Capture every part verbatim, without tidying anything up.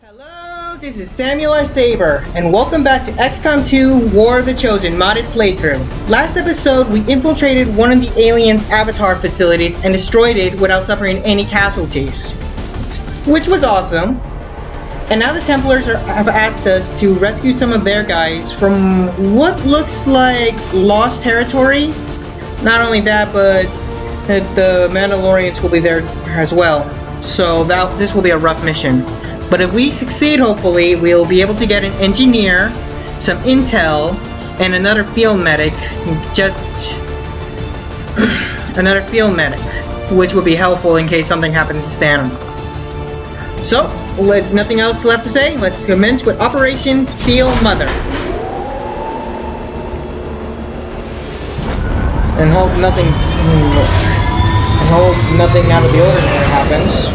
Hello, this is Samuel R. Saber, and welcome back to X COM two War of the Chosen modded playthrough. Last episode, we infiltrated one of the aliens' avatar facilities and destroyed it without suffering any casualties, which was awesome. And now the Templars are, have asked us to rescue some of their guys from what looks like lost territory. Not only that, but the Mandalorians will be there as well. So that this will be a rough mission. But if we succeed, hopefully, we'll be able to get an engineer, some intel, and another field medic. Just another field medic, which will be helpful in case something happens to Stanton. So, with nothing else left to say, let's commence with Operation Steel Mother. And hope nothing, and hope nothing out of the ordinary happens.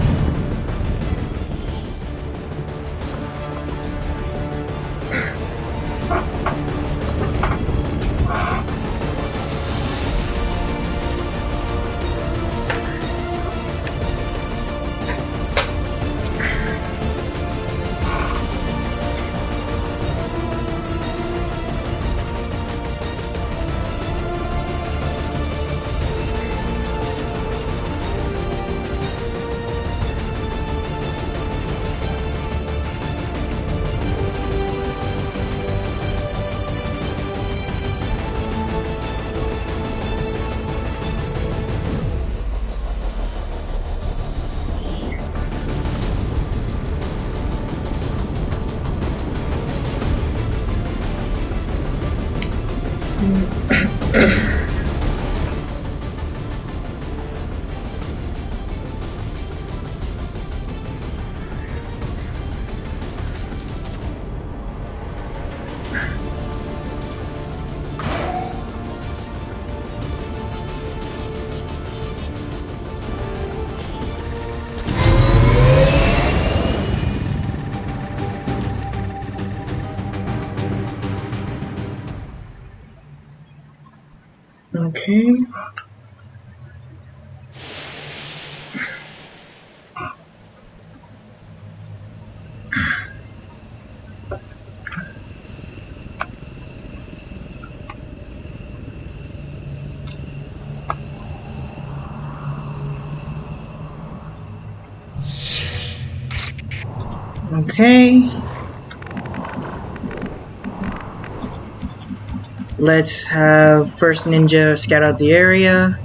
Okay. Okay. Let's have First Ninja scout out the area.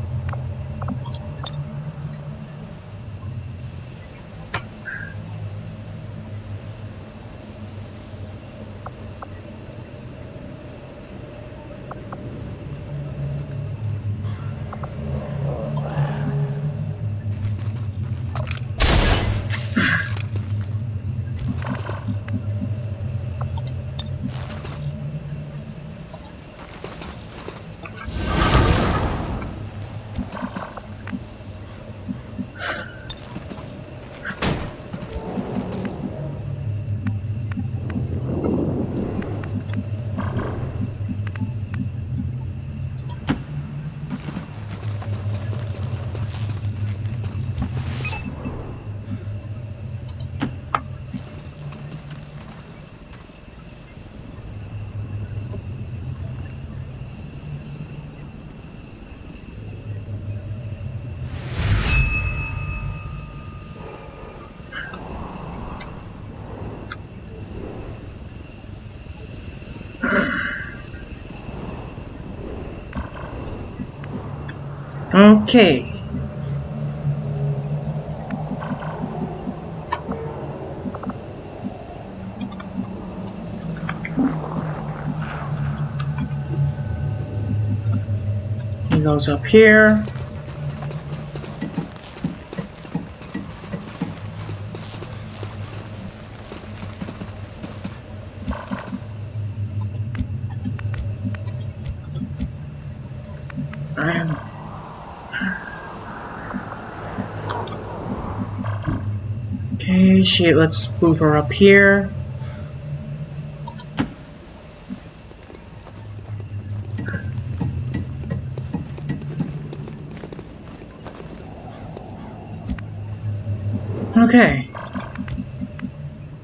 Okay. He goes up here. And okay, shit, let's move her up here. Okay.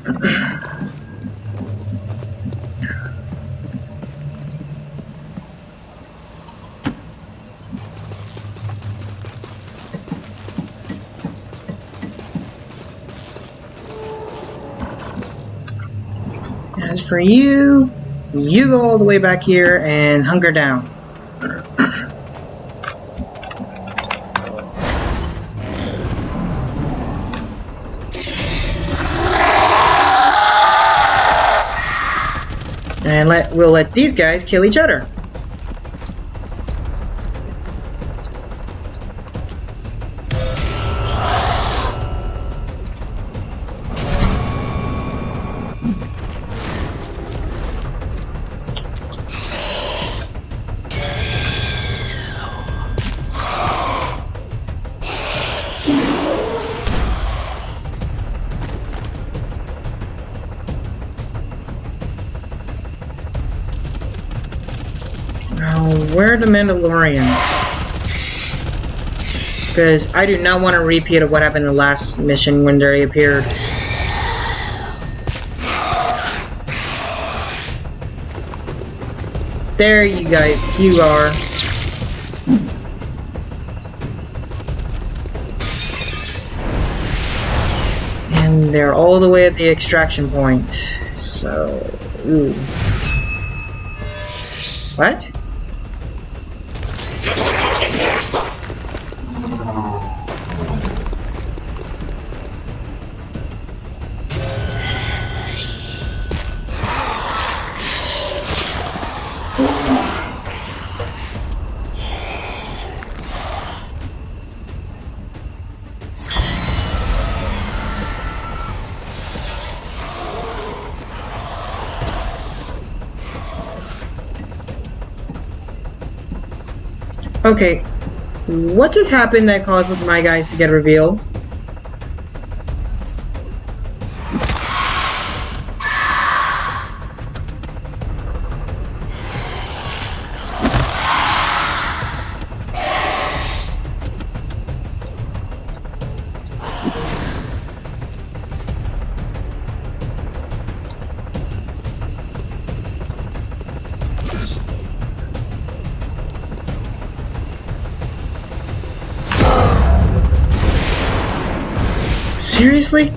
As for you, you go all the way back here and hunker down. And let we'll let these guys kill each other. Now, where are the Mandalorians? Because I do not want to repeat of what happened in the last mission when they appeared. There you guys, you are. And they're all the way at the extraction point. So, ooh. What? Okay, what just happened that caused my guys to get revealed? Seriously?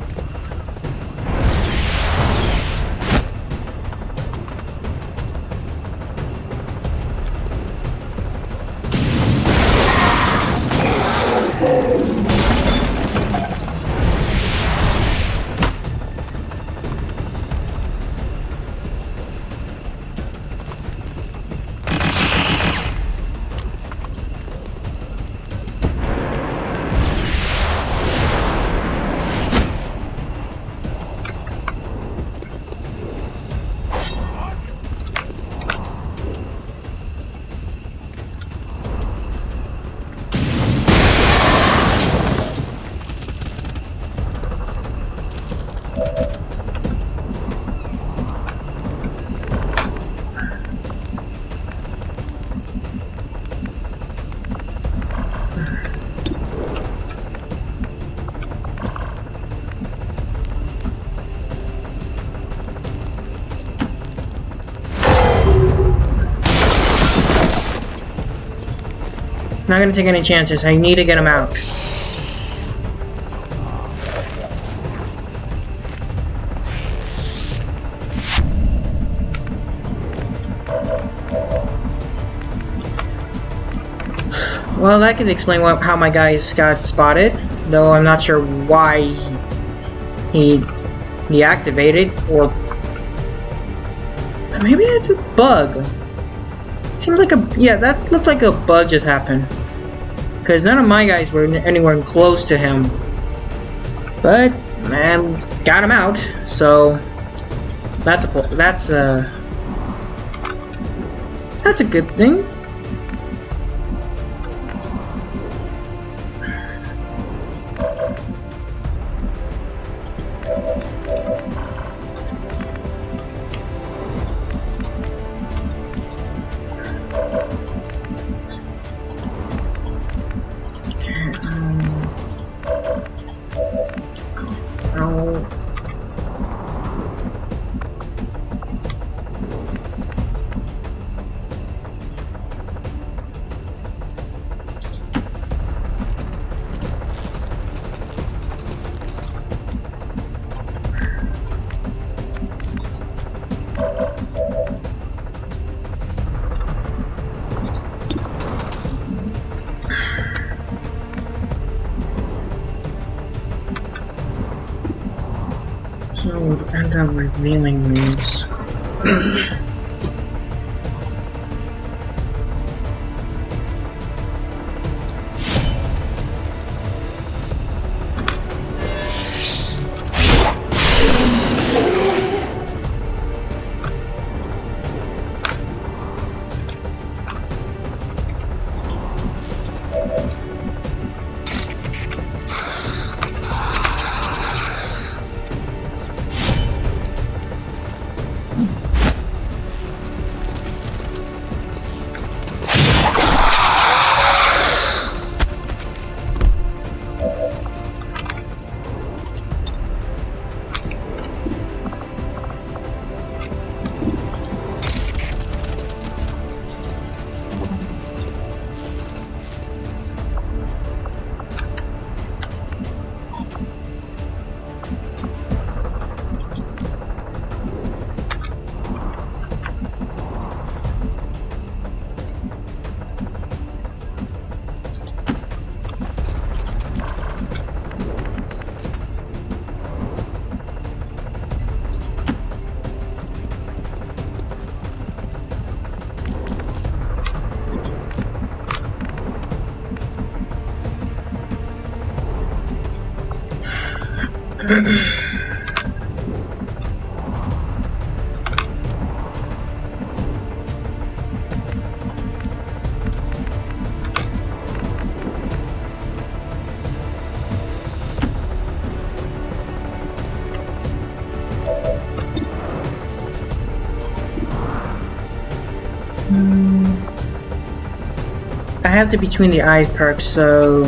Not gonna take any chances. I need to get him out. Well, that could explain what, how my guys got spotted, though I'm not sure why he deactivated, or maybe it's a bug. Seems like a yeah, that looked like a bug just happened. Because none of my guys were anywhere close to him. But man, got him out. So that's a that's a that's a good thing. would end up revealing these. I have the between the eyes perk, so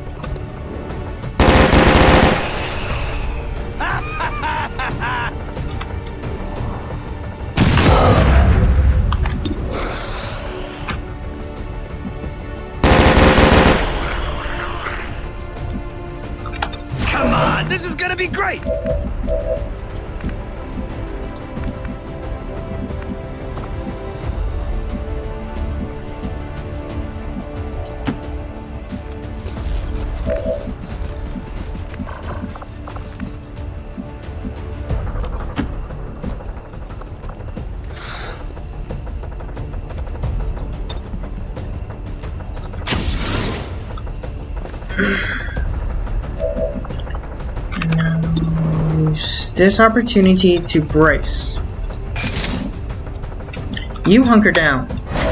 come on, this is gonna be great. now use this opportunity to brace. You hunker down.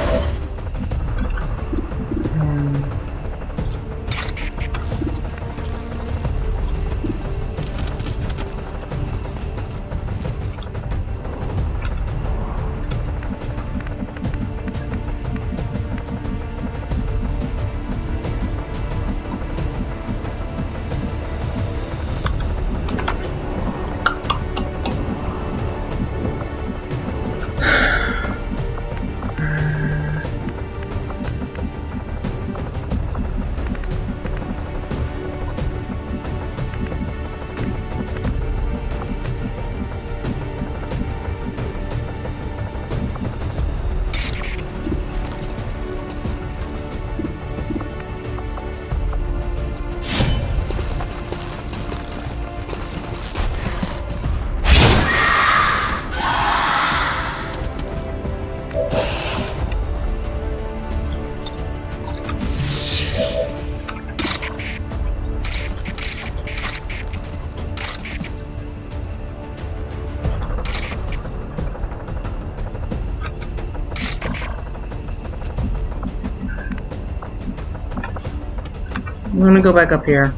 I'm gonna go back up here.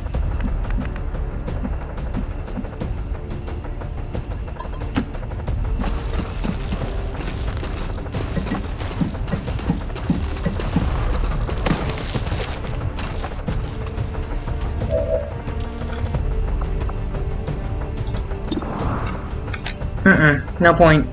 Mm-mm, no point.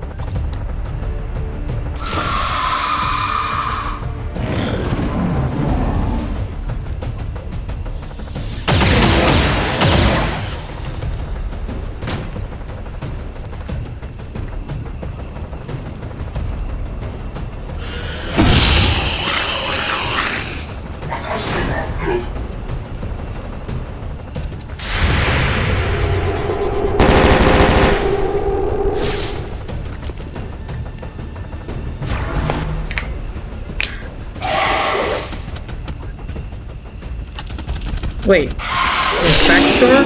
Wait. Inspection door?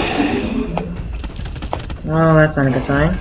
Oh, that's not a good sign.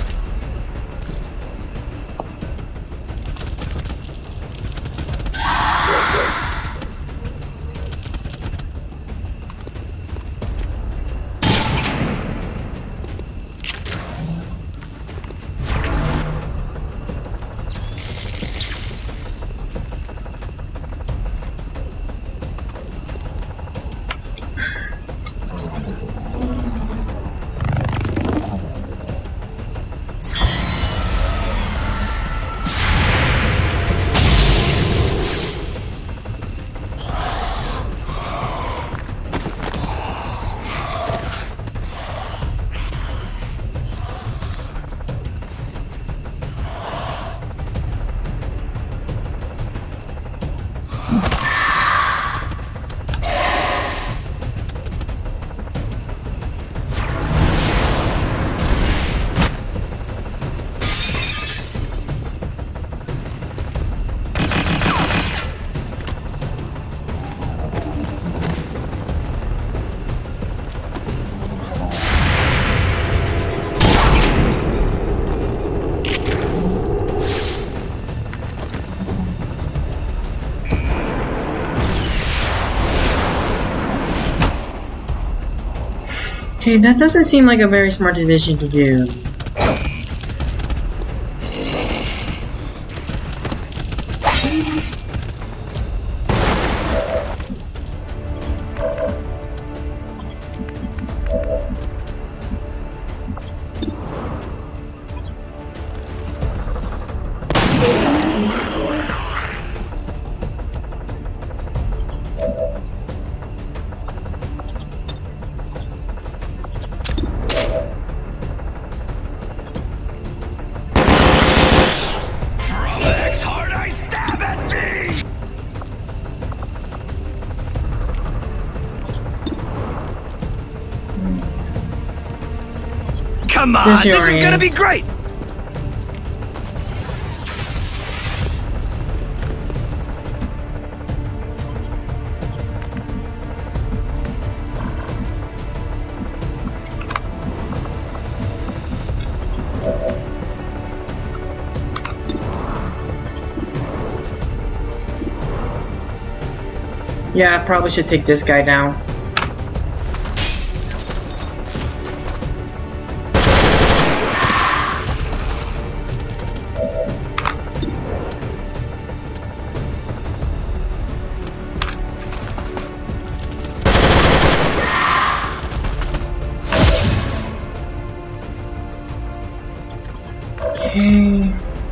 Okay, that doesn't seem like a very smart decision to do. Come on, this is gonna be great! Yeah, I probably should take this guy down. Okay.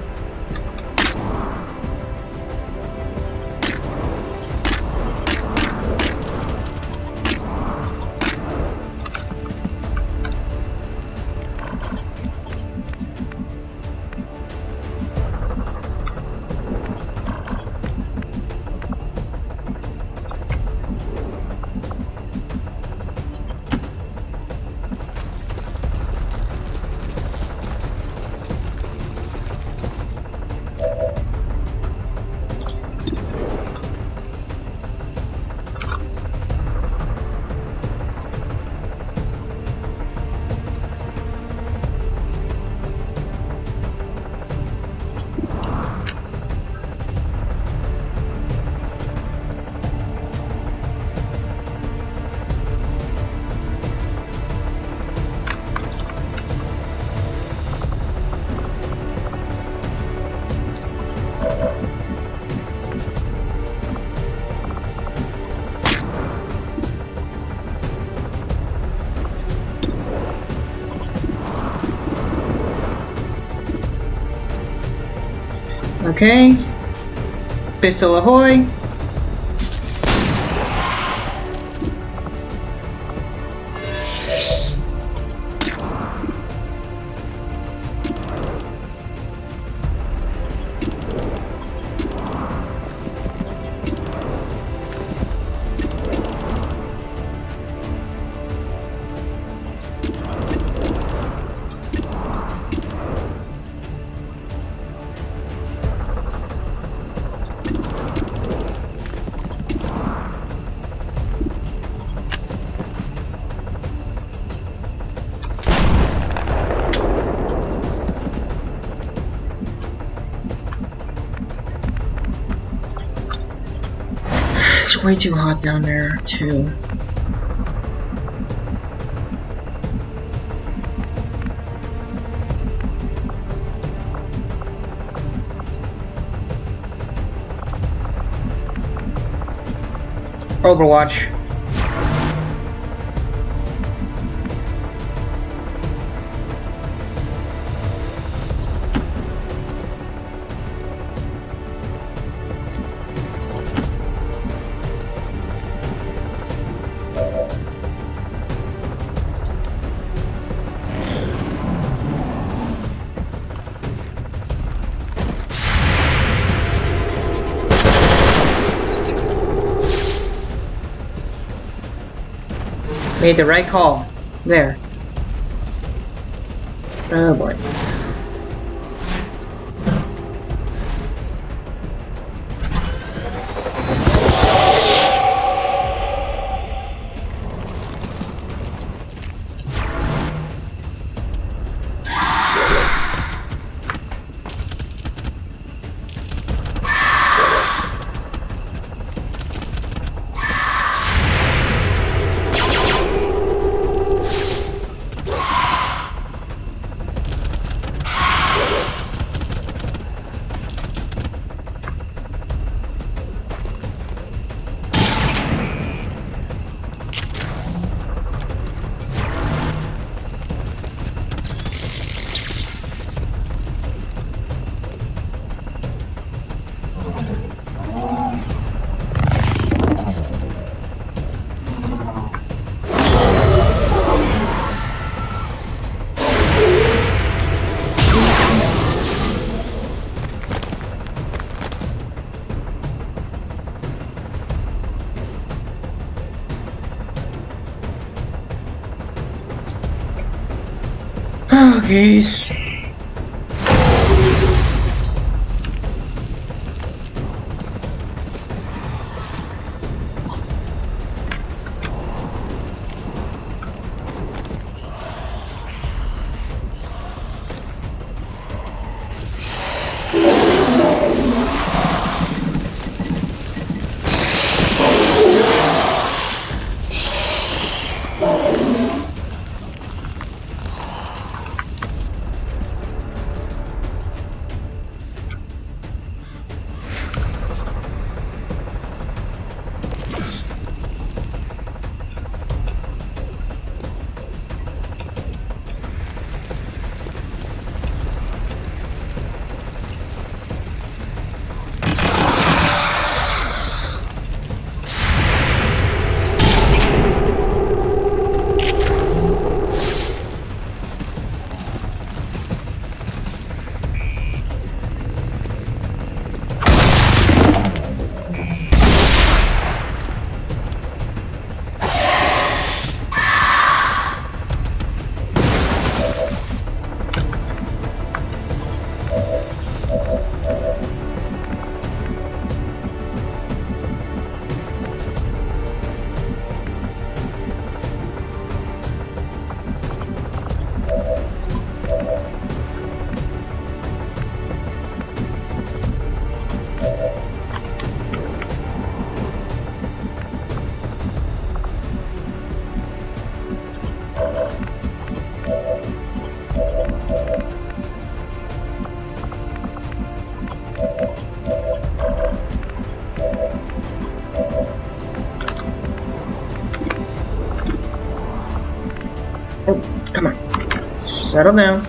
Okay. Pistol ahoy. It's way too hot down there, too. Overwatch. Made the right call. There. Oh boy. Oh, geez. Oh, come on. Settle down.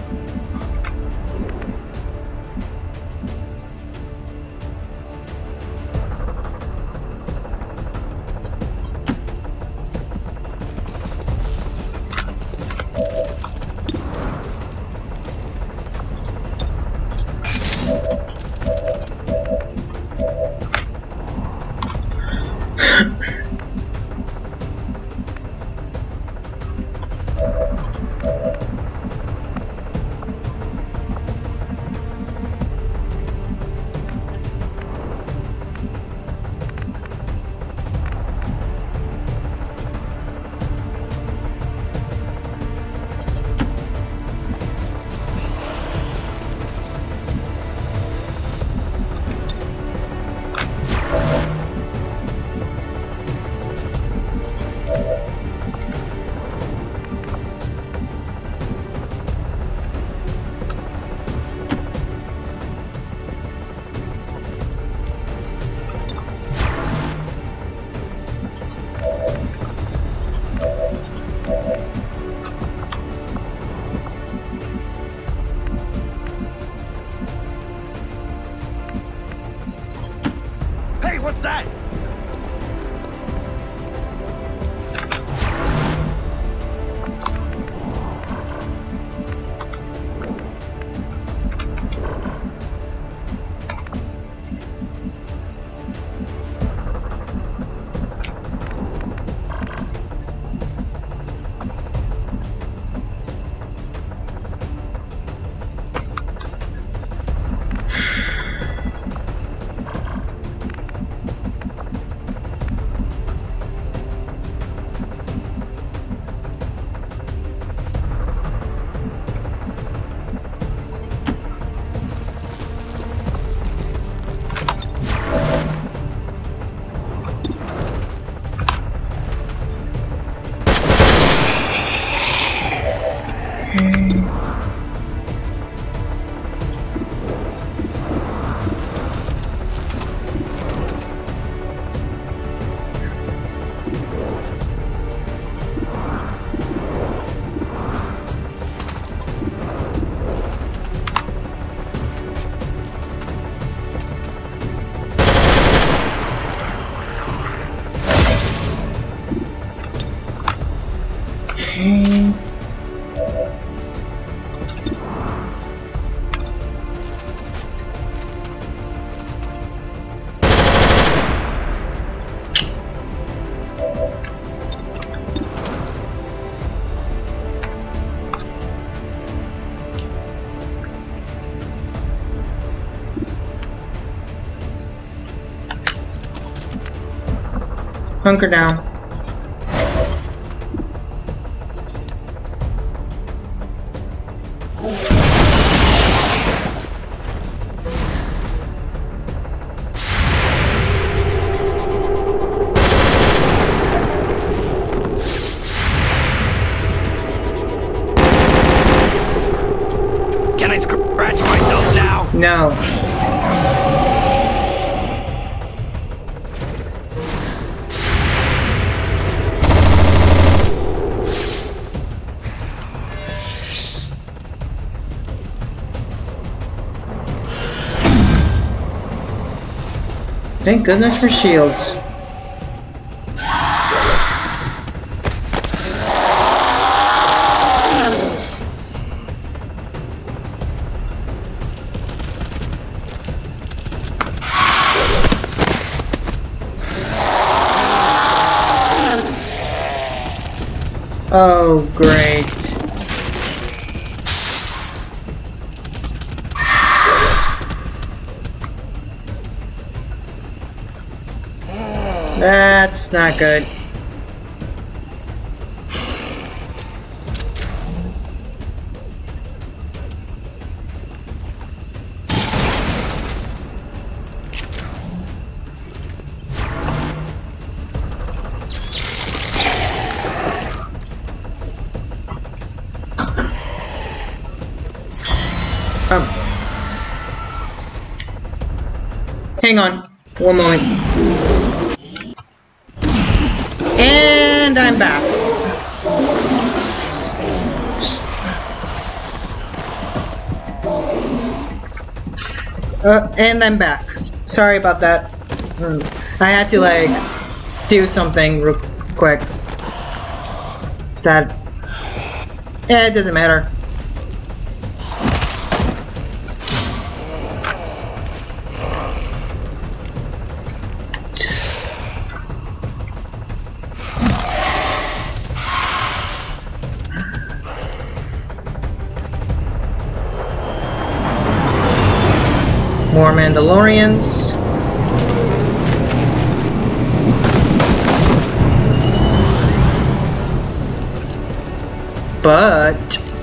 Hunker down. Can I scratch myself now? No. Thank goodness for shields. Oh, great. That's not good. Um, hang on, one moment. And I'm back. Uh, and I'm back. Sorry about that. I had to like do something real quick. That, eh, it doesn't matter. More Mandalorians. But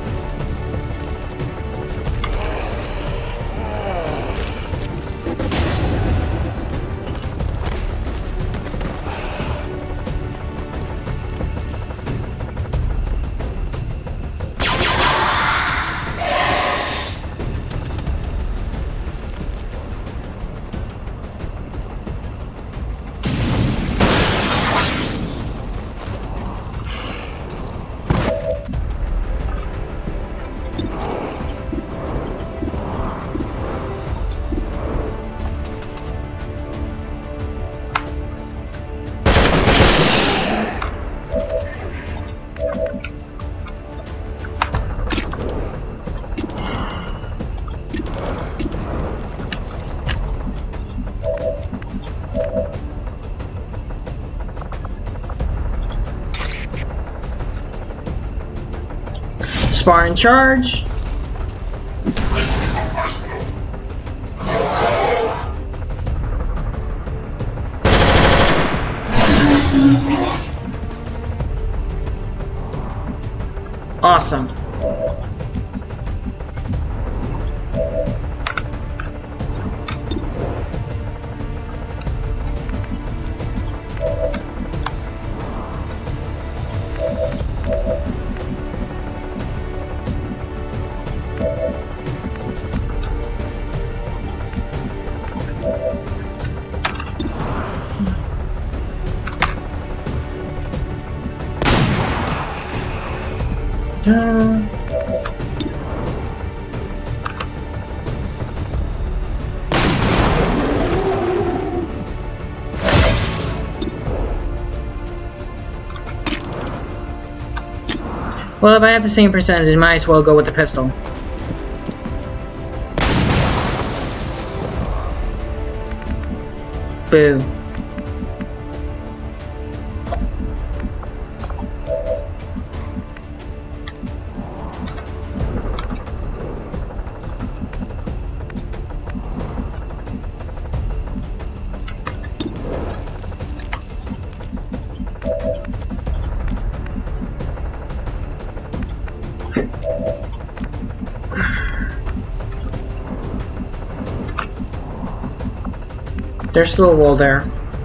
Spar in charge. Awesome. Uh, well, if I have the same percentage, I might as well go with the pistol. Boo. There's still a wall there.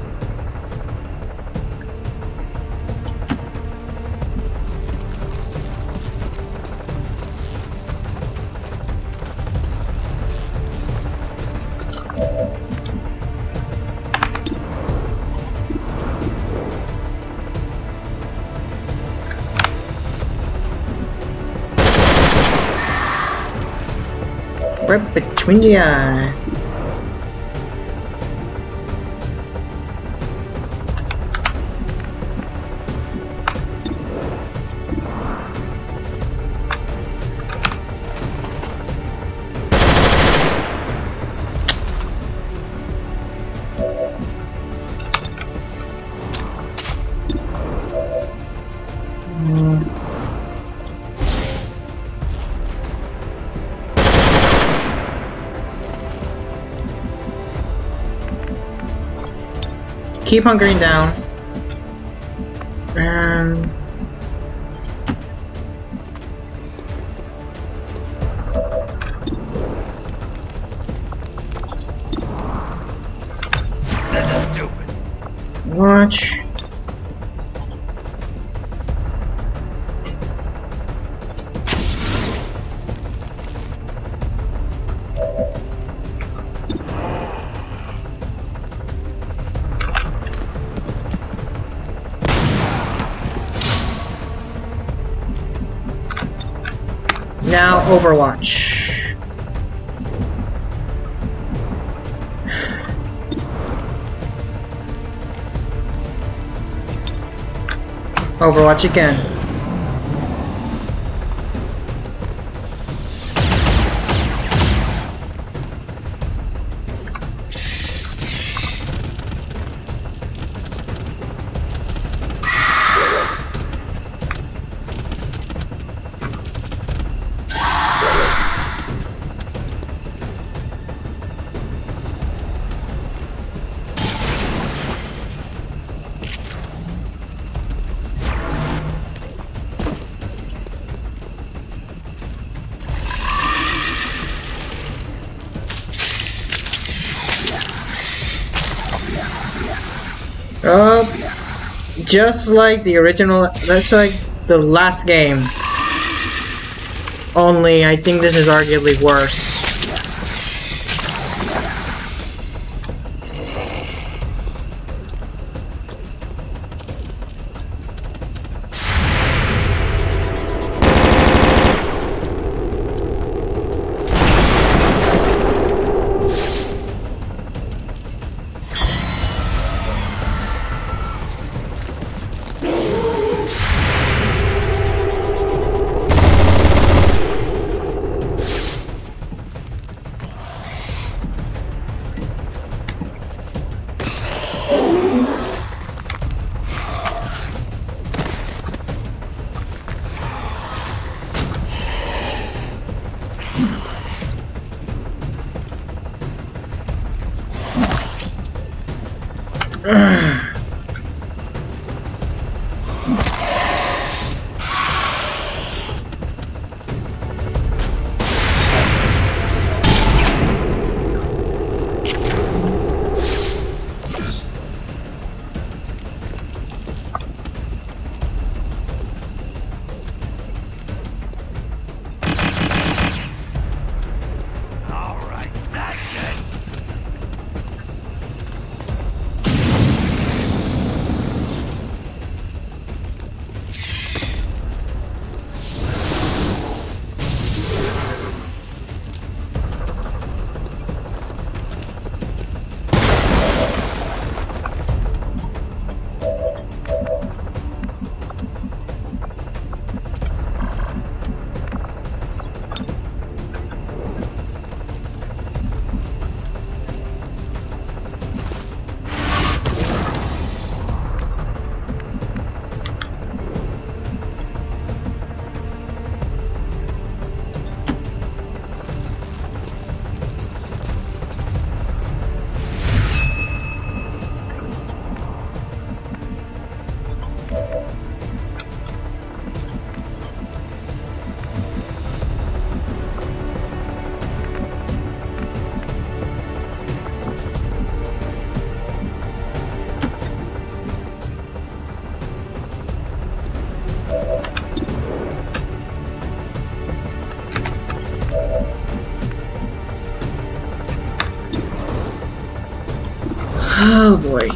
Right between the eye. Keep hunkering down. And This is stupid. watch. Now Overwatch. Overwatch again. Oh, just like the original, that's like the last game. Only, I think this is arguably worse. Oh boy.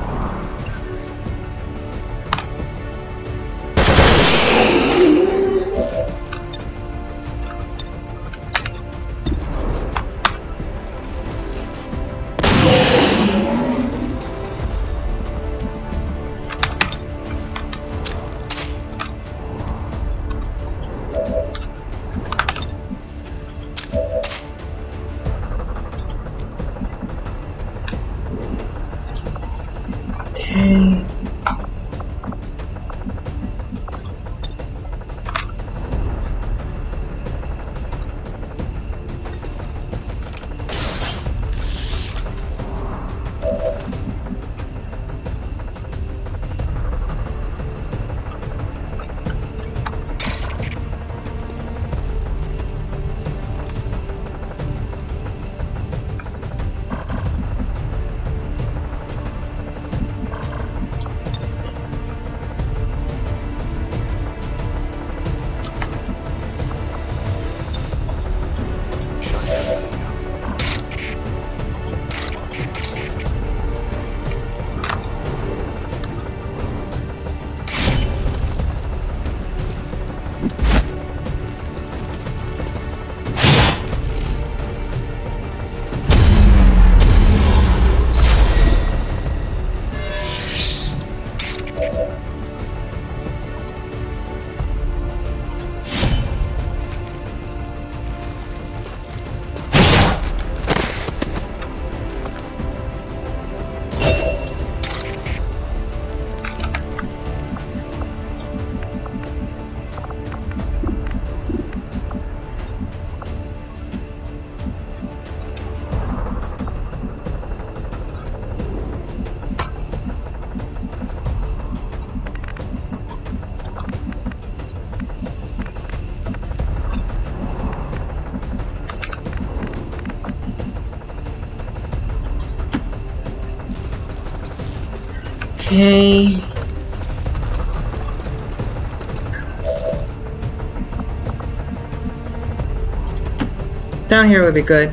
Okay. Okay. Down here would be good.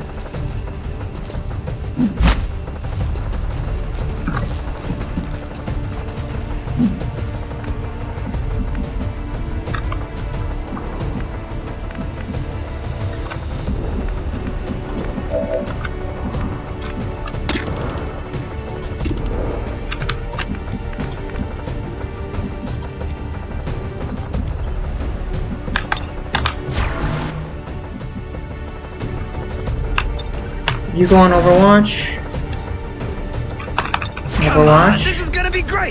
You go on Overwatch. Come on, this is gonna be great.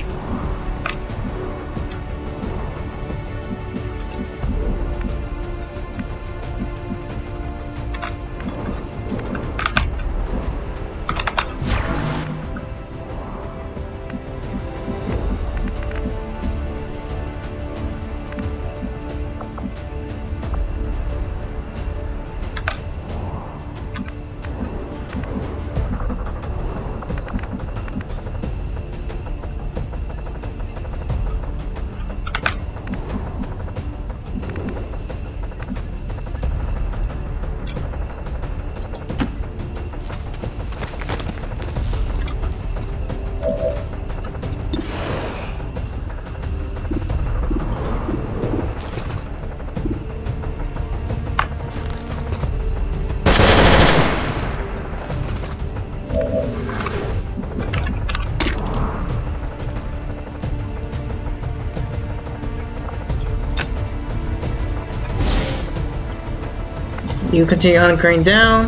You continue hunkering down.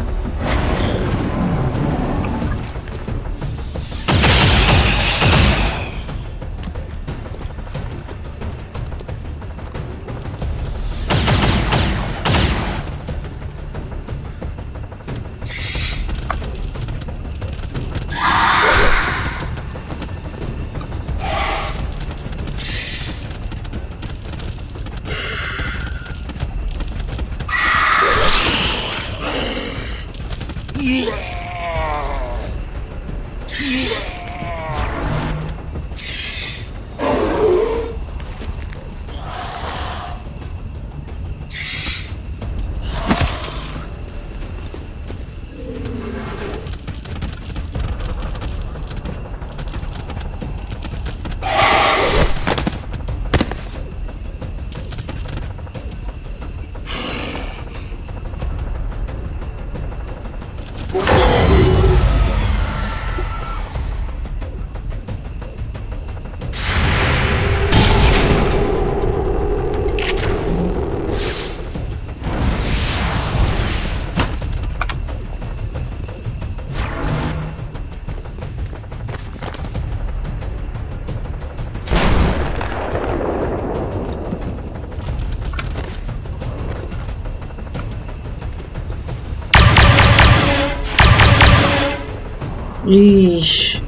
Yeesh.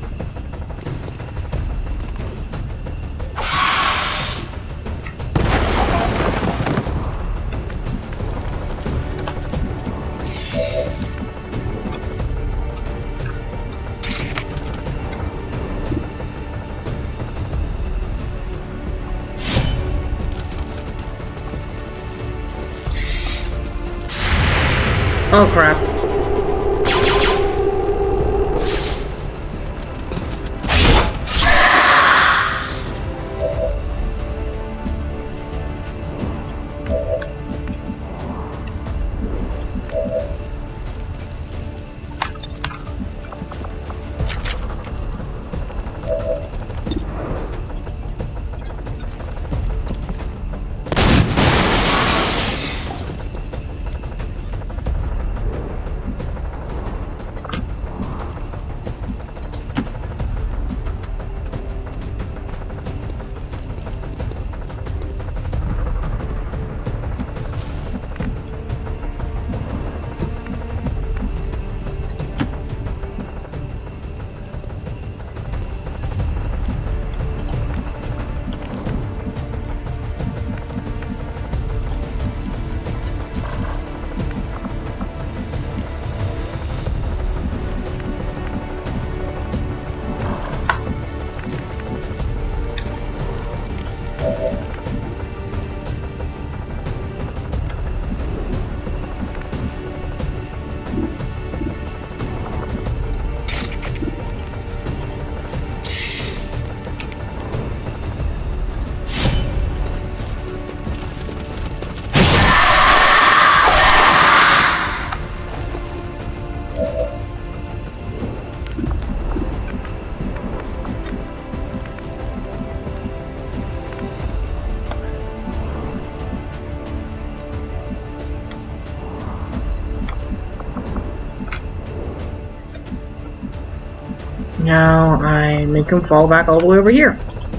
Oh crap. Now I make him fall back all the way over here.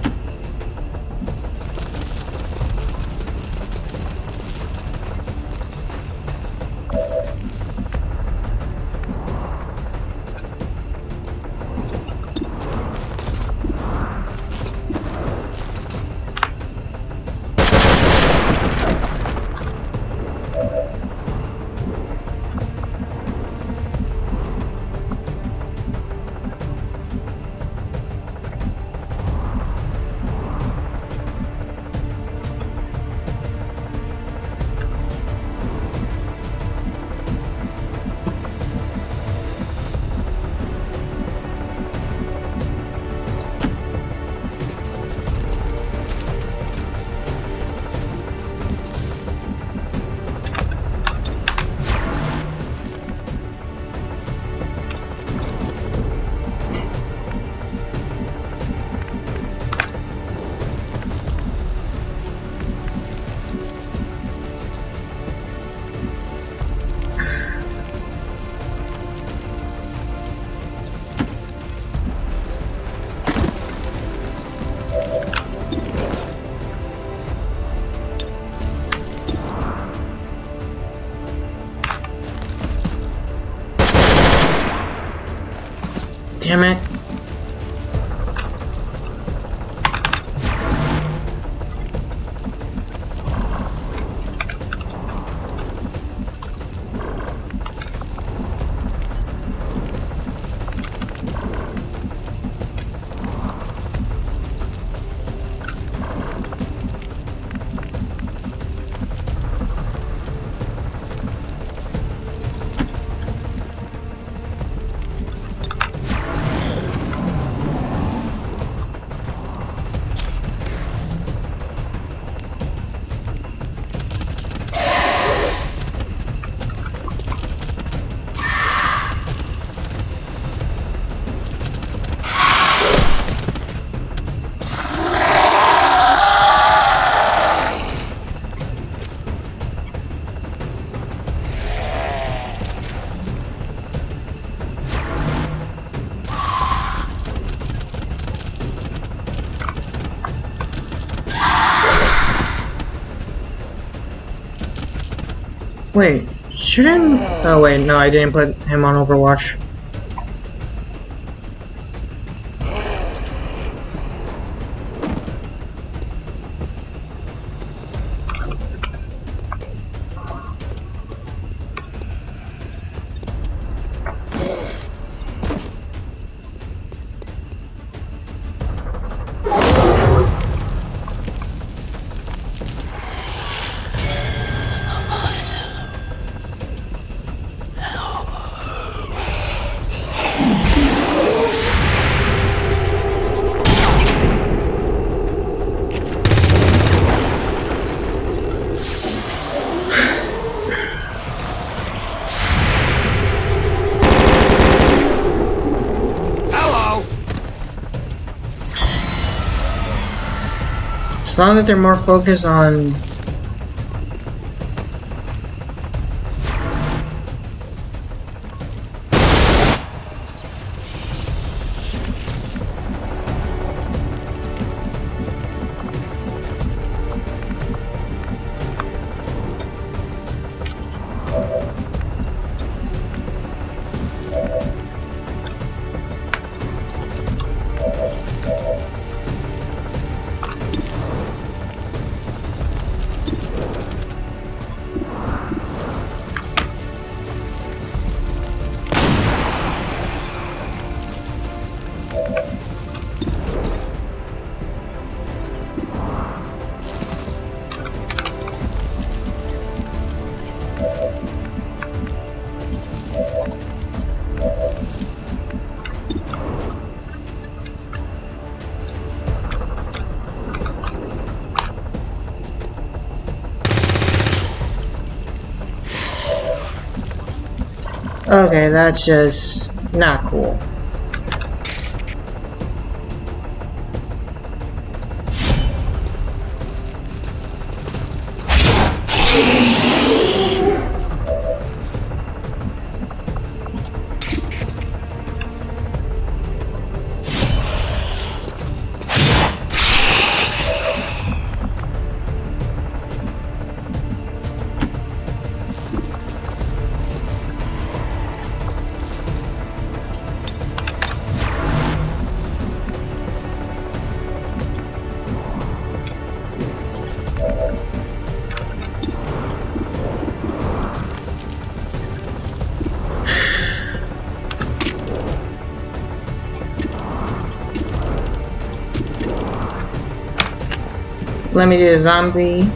Damn it. Wait, shouldn't... Oh wait, no, I didn't put him on Overwatch. As long as they're more focused on... Okay, that's just not cool. Let me do a zombie.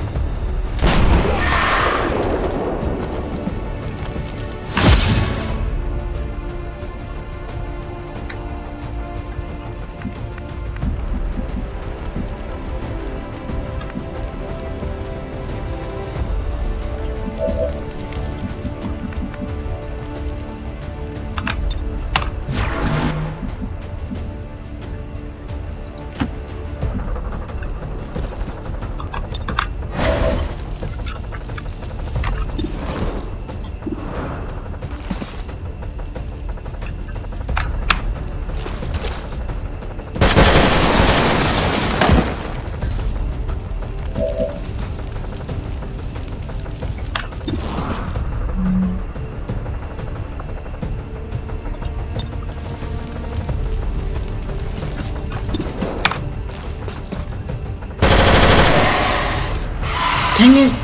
Dang it!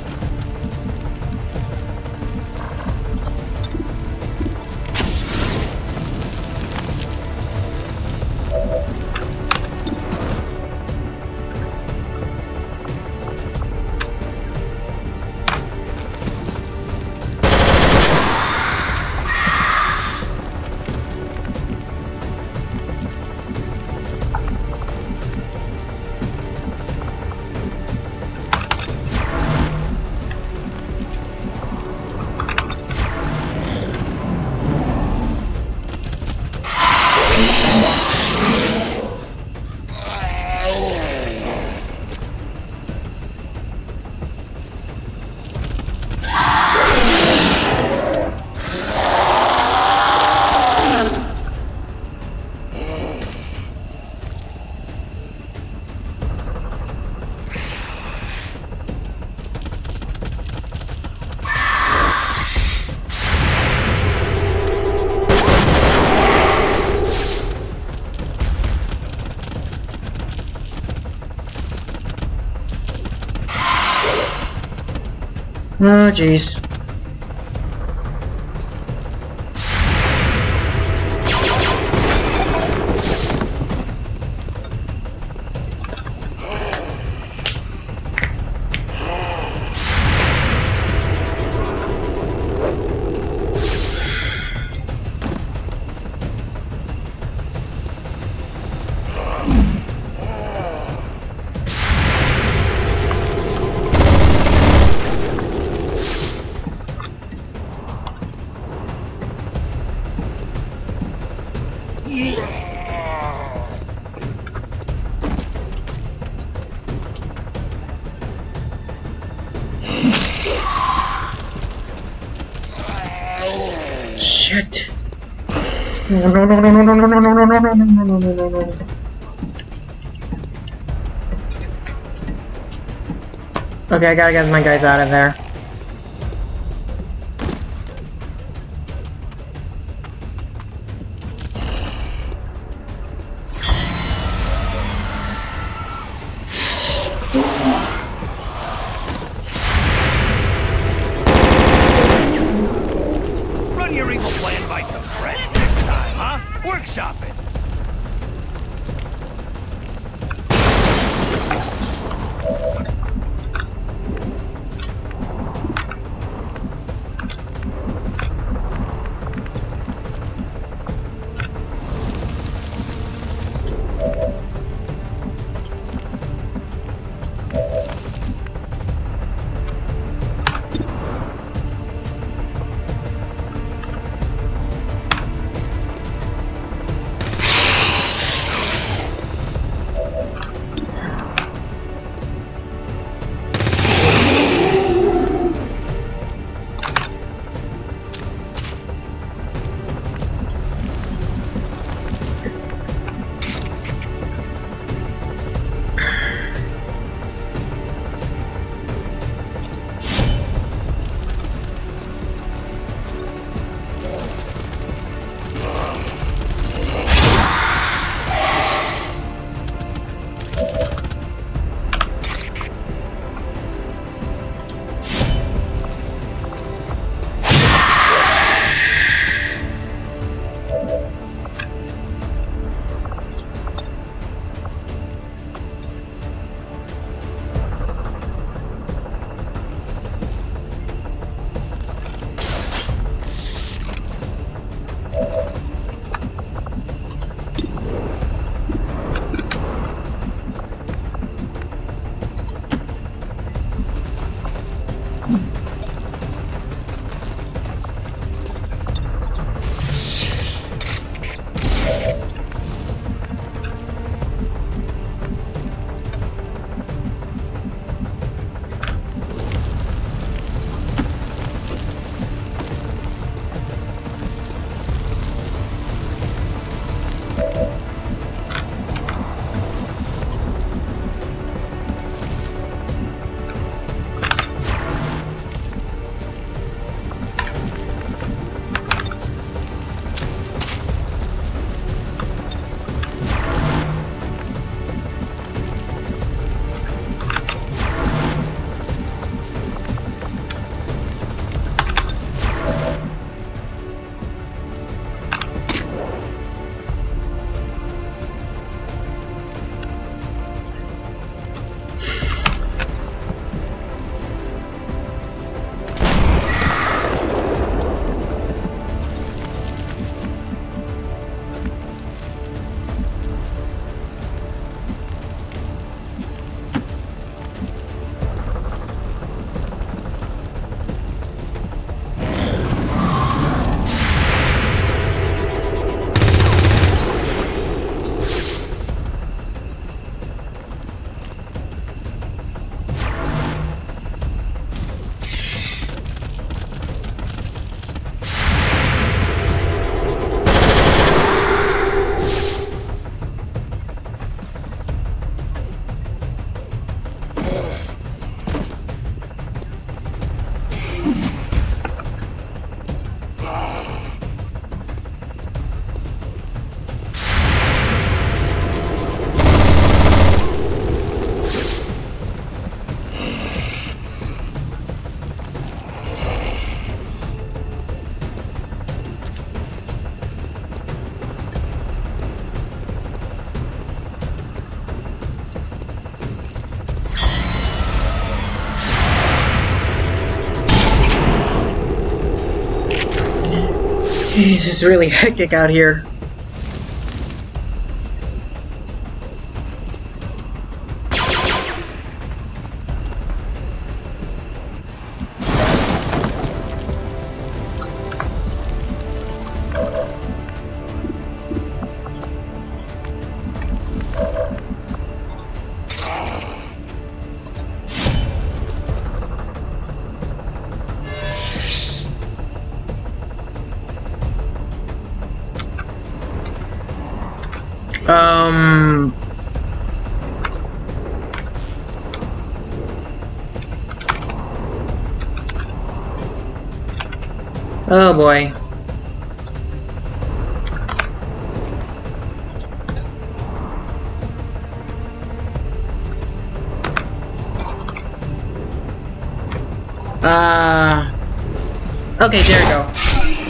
Oh, jeez. Shit. No, no, no, no, no, no, no, no, no, no, no, no, no, no, no, no, no. Okay, I gotta get my guys out of there. Run your evil plan by some friends next time, huh? Workshop it. Jeez, it's really hectic out here. Oh boy. Uh... Okay, there we go.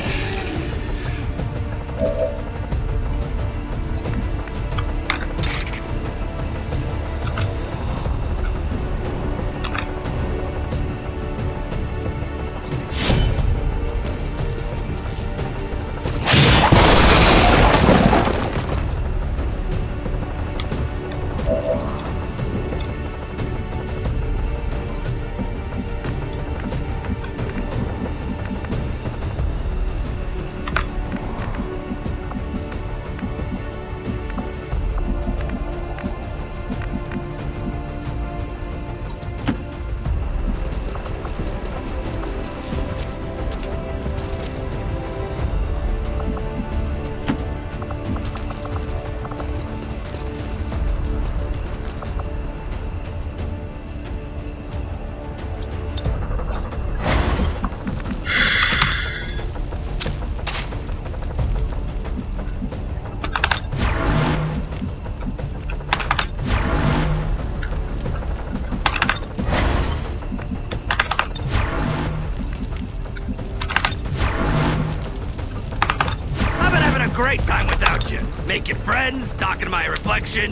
Great time without you. Making friends, talking to my reflection.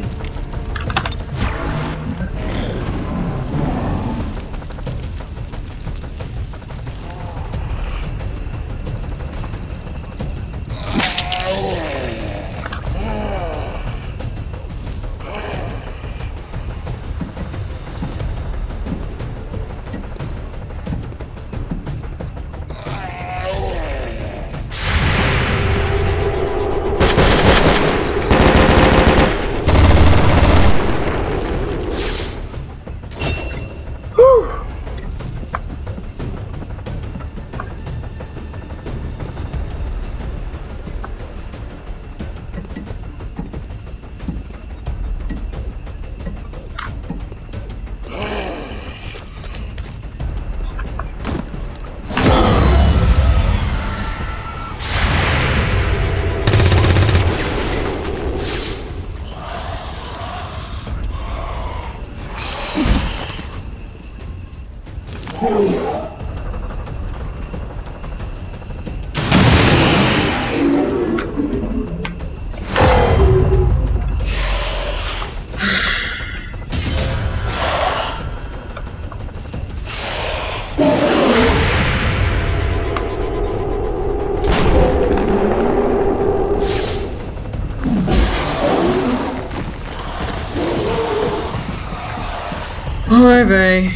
Bye bye.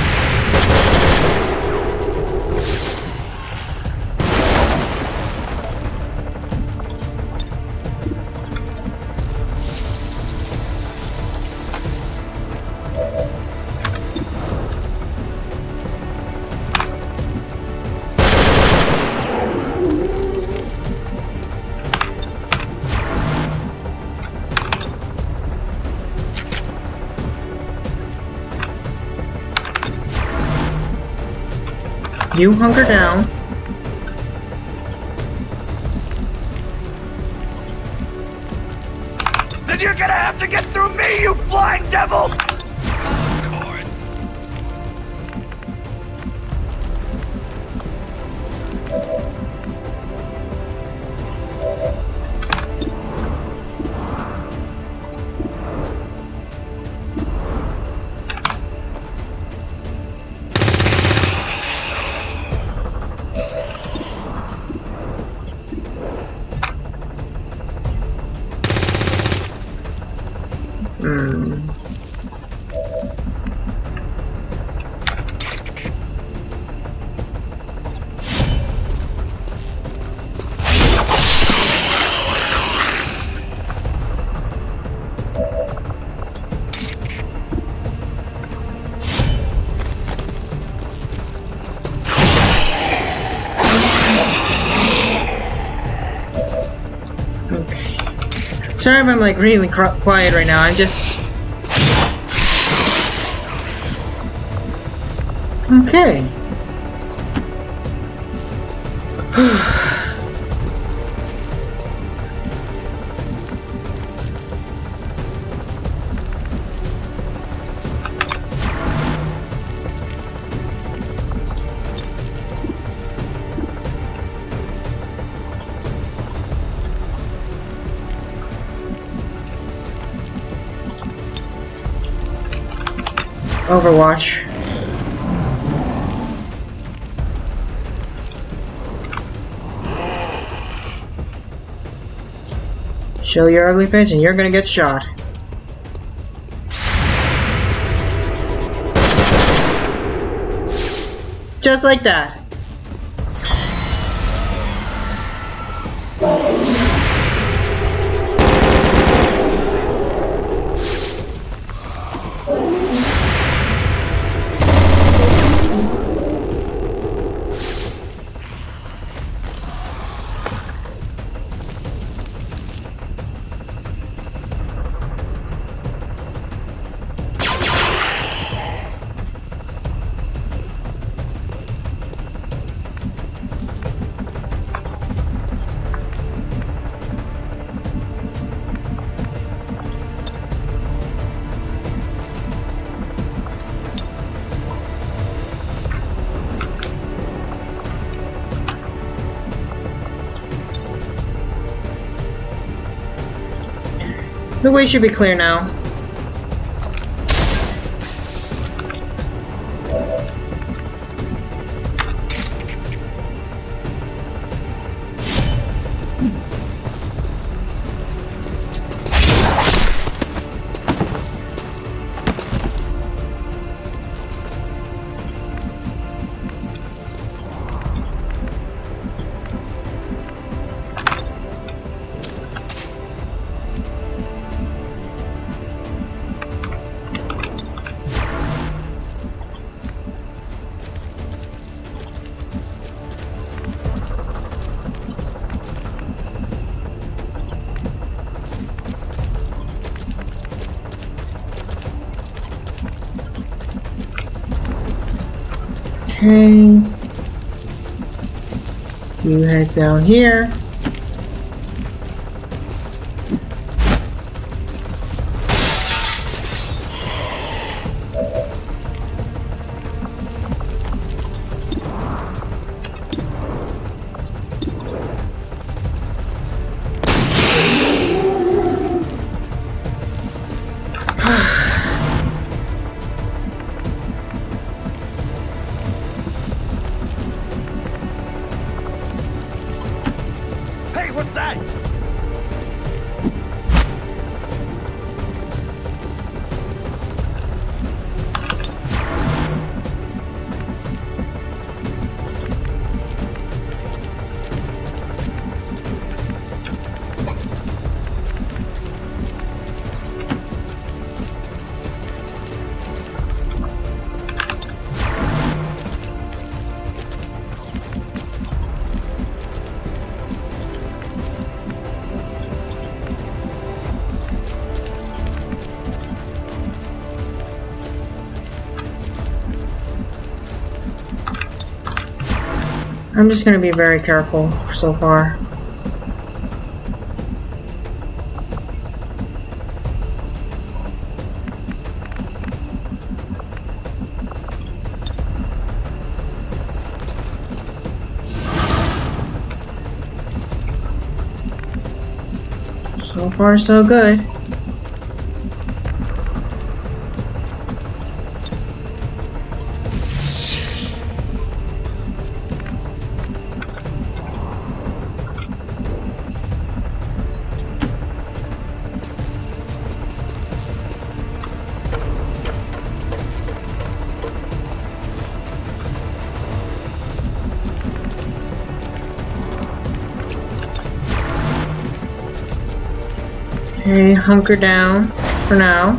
You hunker down. Then you're gonna have to get through me, you flying devil! Of course. Hmm. Sorry if I'm like really quiet right now, I'm just... Okay. Overwatch. Show your ugly face and you're gonna get shot. Just like that. The way should be clear now. Okay. You head down here. What's that? I'm just gonna be very careful so far. So far, so good. Okay, hunker down for now.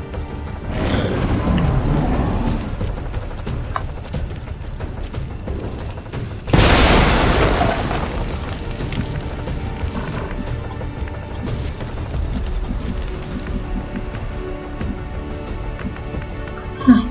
Huh.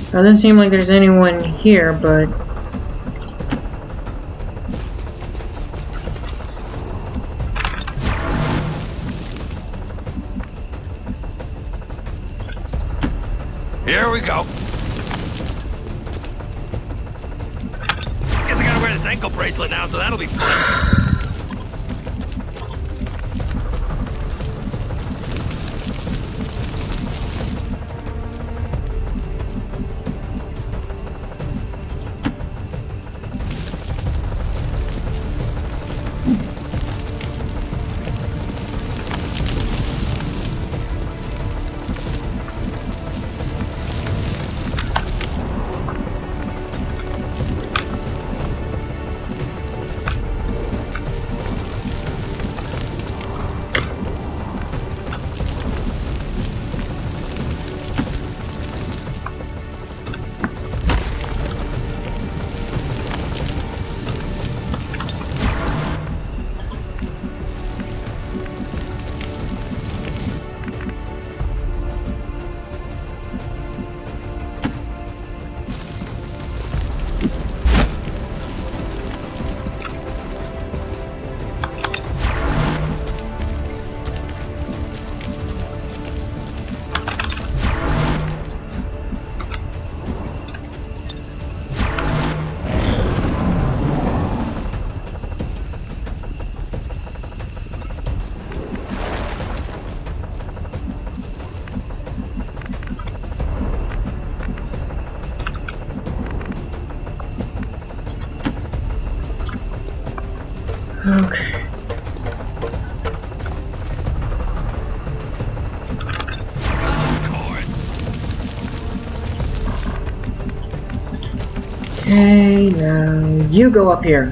Doesn't seem like there's anyone here, but... Here we go. Guess I gotta wear this ankle bracelet now, so that'll be fun. Okay. Okay, now you go up here.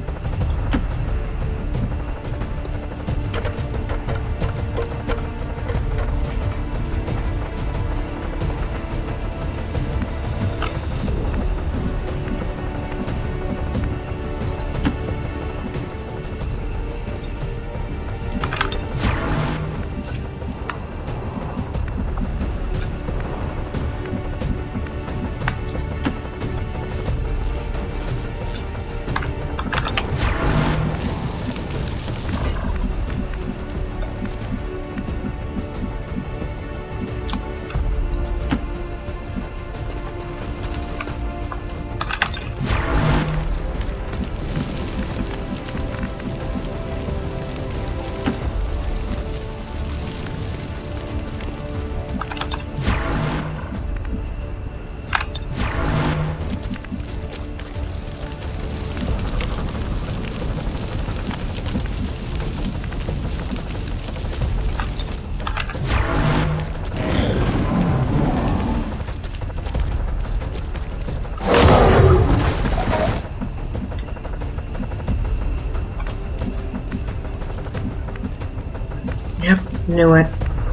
Yep, knew it.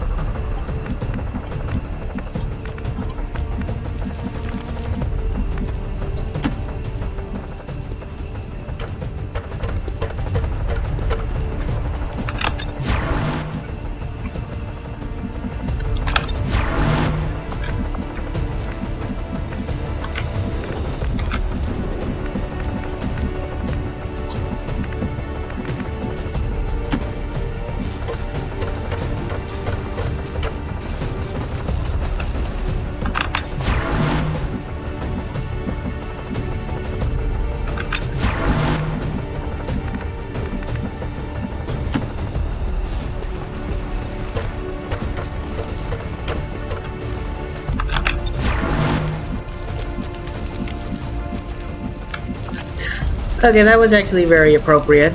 Okay, that was actually very appropriate.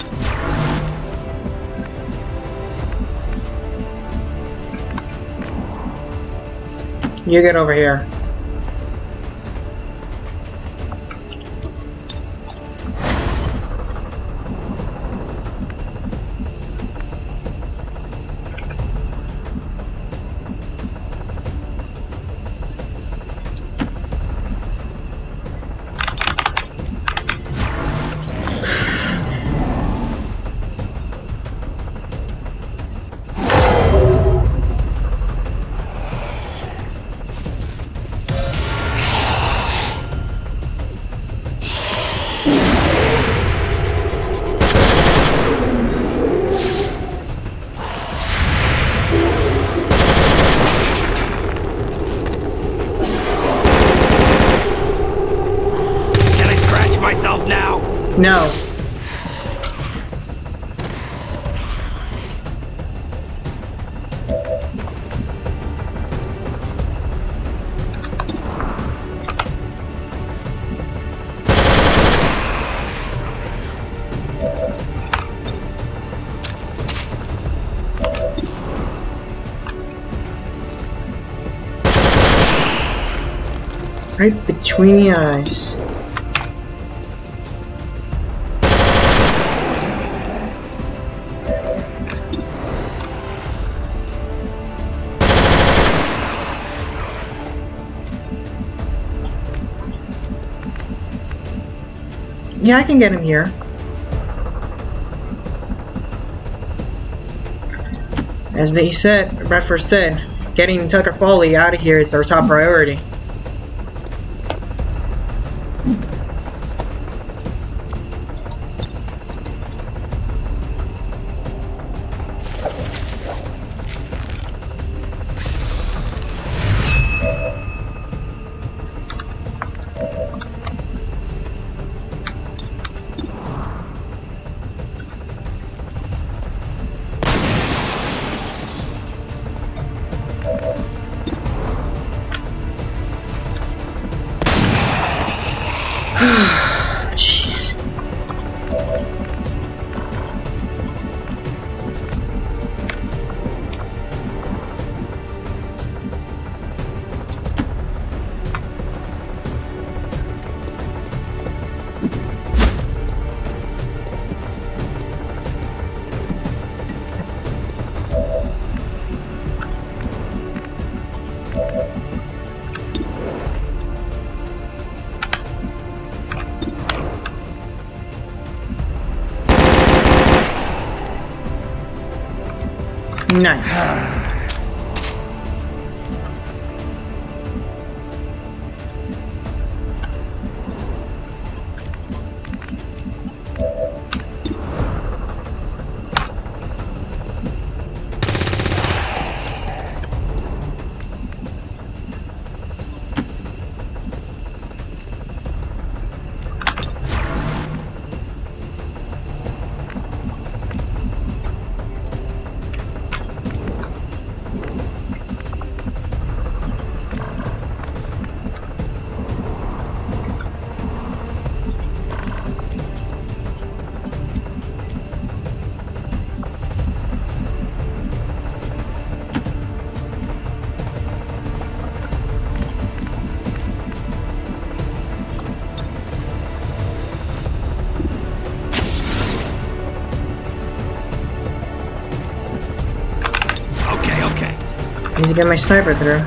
You get over here. No. Right between the eyes. Yeah, I can get him here. As they said, Redford said, getting Tucker Foley out of here is our top priority. Jeez. Nice. I need to get my sniper through.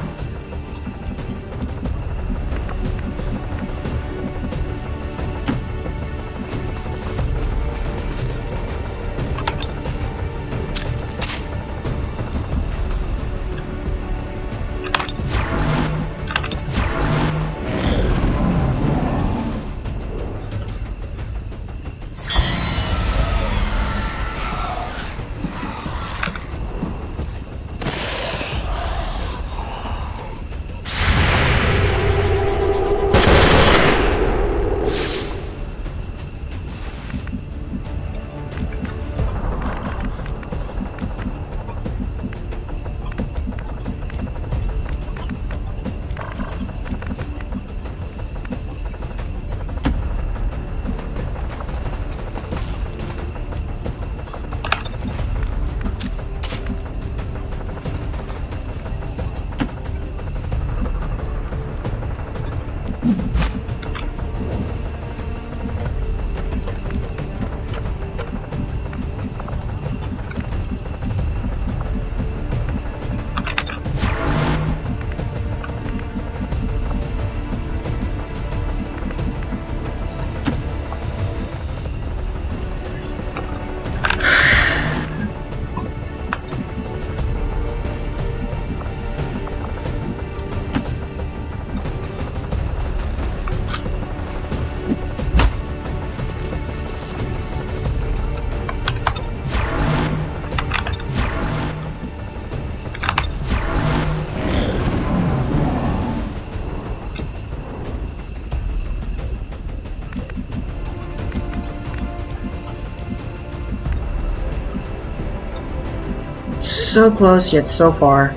So close, yet so far.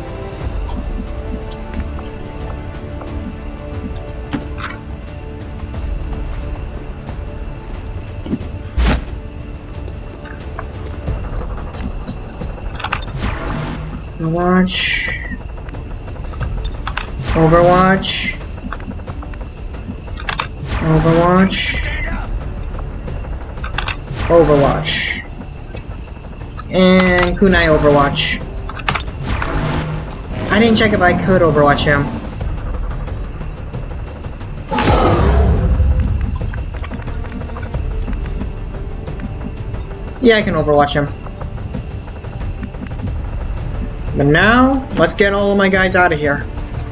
Overwatch. Overwatch. Overwatch. Overwatch. And Kunai Overwatch. I didn't check if I could Overwatch him. Yeah, I can Overwatch him. But now, let's get all of my guys out of here.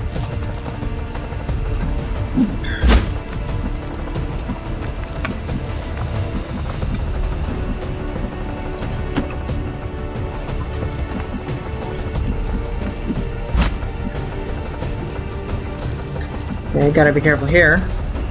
Okay, gotta be careful here.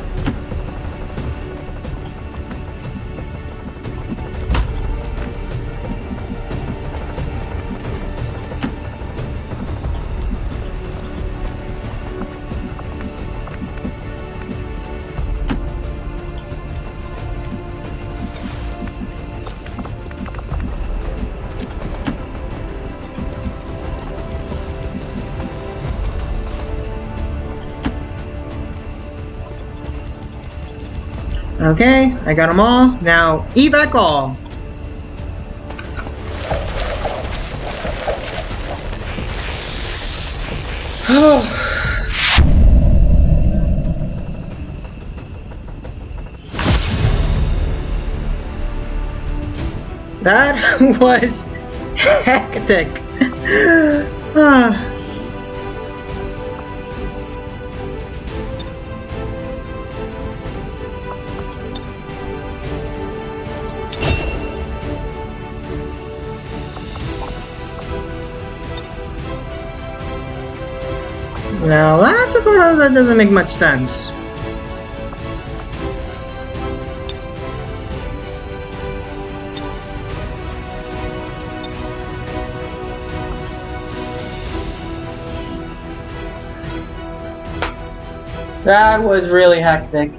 Okay, I got them all. Now, evac all. Oh. That was hectic. Ah. Now that's a photo that doesn't make much sense. That was really hectic.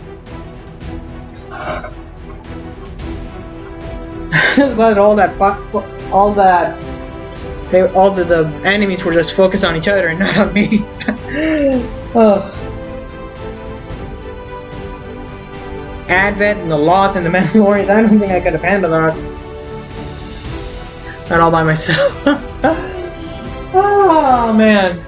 Just glad all that, all that. They, all the, the enemies were just focused on each other and not on me. Oh. Advent and the Lost and the Mandalorians, I don't think I could have handled that. Not all by myself. Oh, man.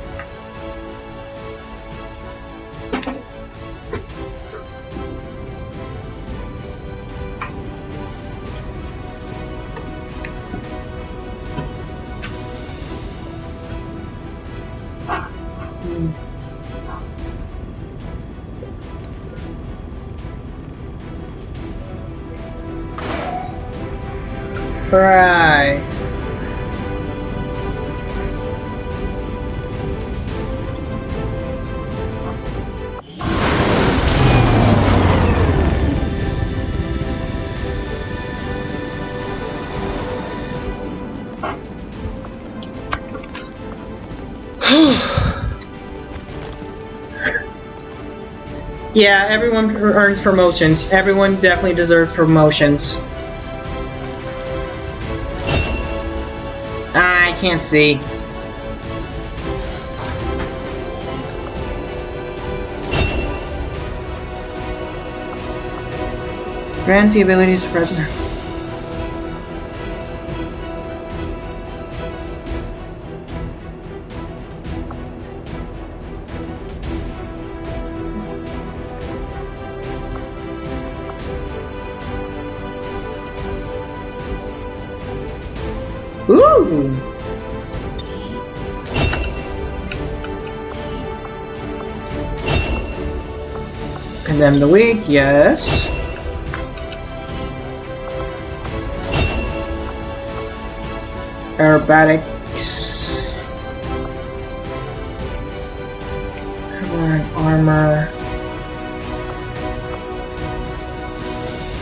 Right. Yeah, everyone earns promotions. Everyone definitely deserves promotions. I can't see. Grants the abilities to president. Ooh! Condemn the weak, yes. Aerobatics. Cover and armor.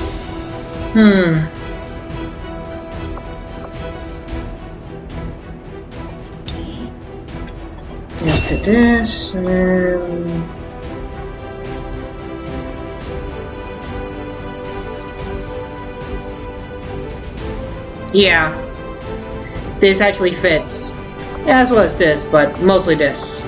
Hmm. Yes to this, and... yeah. This actually fits. Yeah, as well as this, but mostly this.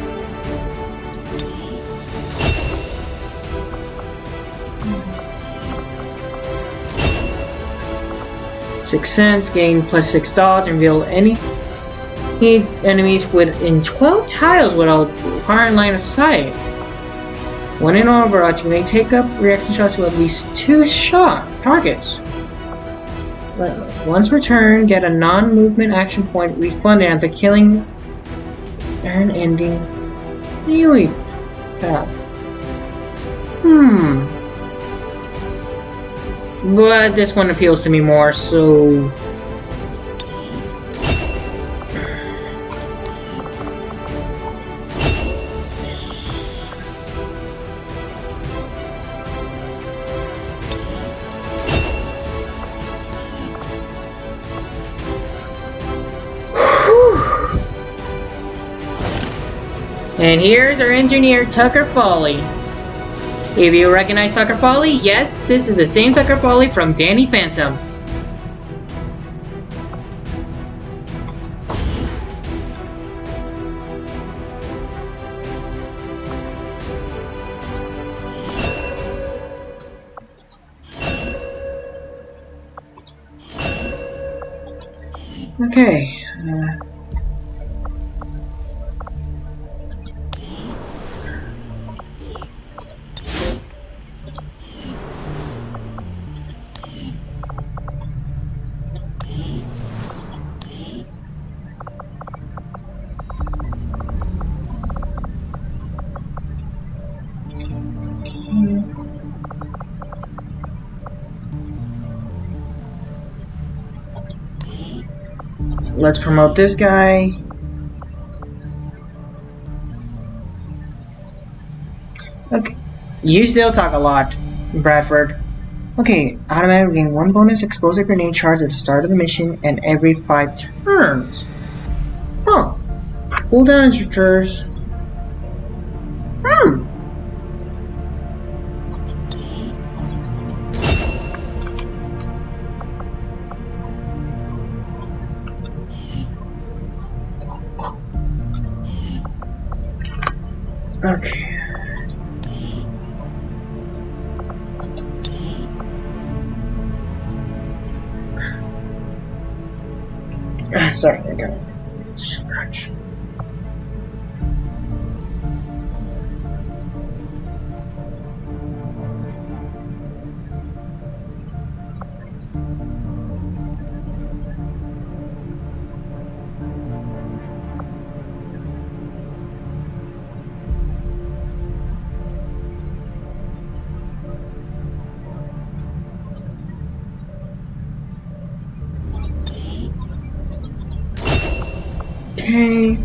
Six cents, gain plus six dodge, and reveal any enemies within twelve tiles without requiring line of sight. When in Overwatch, you may take up reaction shots to at least two shot targets. Once returned, get a non-movement action point refunded after killing an ending melee path. Hmm. But this one appeals to me more, so... And here's our engineer, Tucker Foley. If you recognize Tucker Foley, yes, this is the same Tucker Foley from Danny Phantom. Okay. Uh, Let's promote this guy. Okay. You still talk a lot, Bradford. Okay, automatically gain one bonus explosive grenade charge at the start of the mission and every five turns. Huh. Cooldown instructors. Hmm. Okay. Sorry, I got it. Scratch. Okay.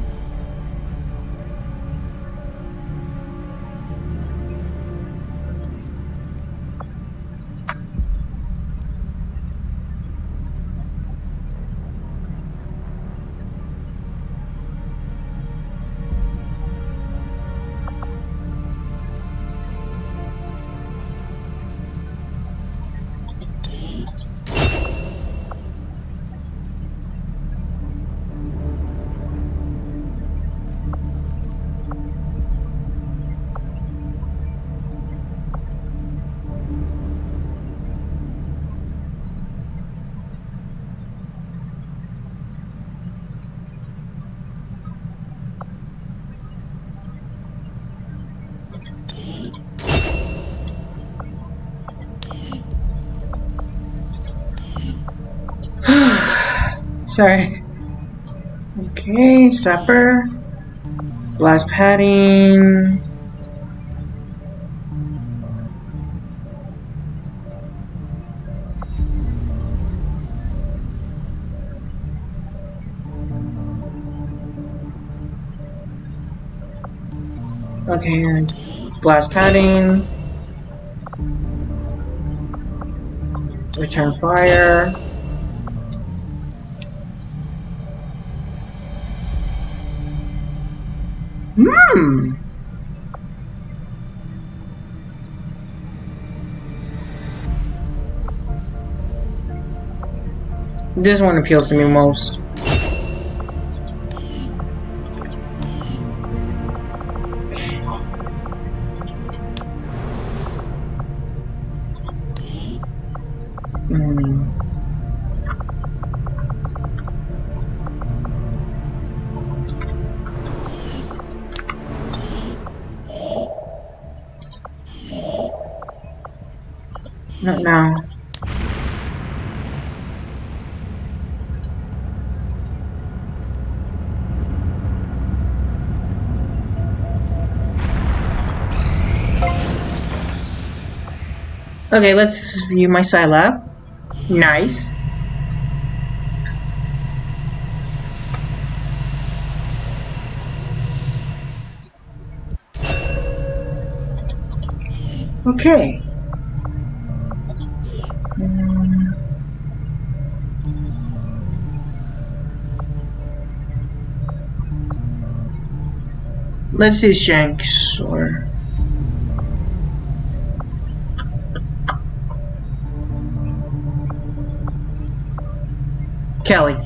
Sorry. Okay, supper. Blast padding. Okay, blast padding. Return fire. Hmm. This one appeals to me most. Hmm. Not now. Okay, let's view my Scilab. Nice. Okay. Um, let's do Shanks or Kelly.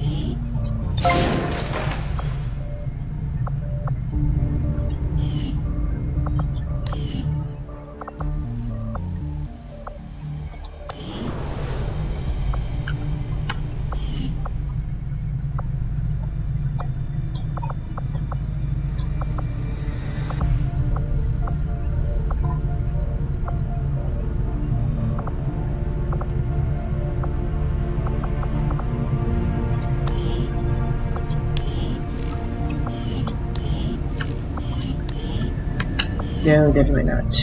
No, definitely not.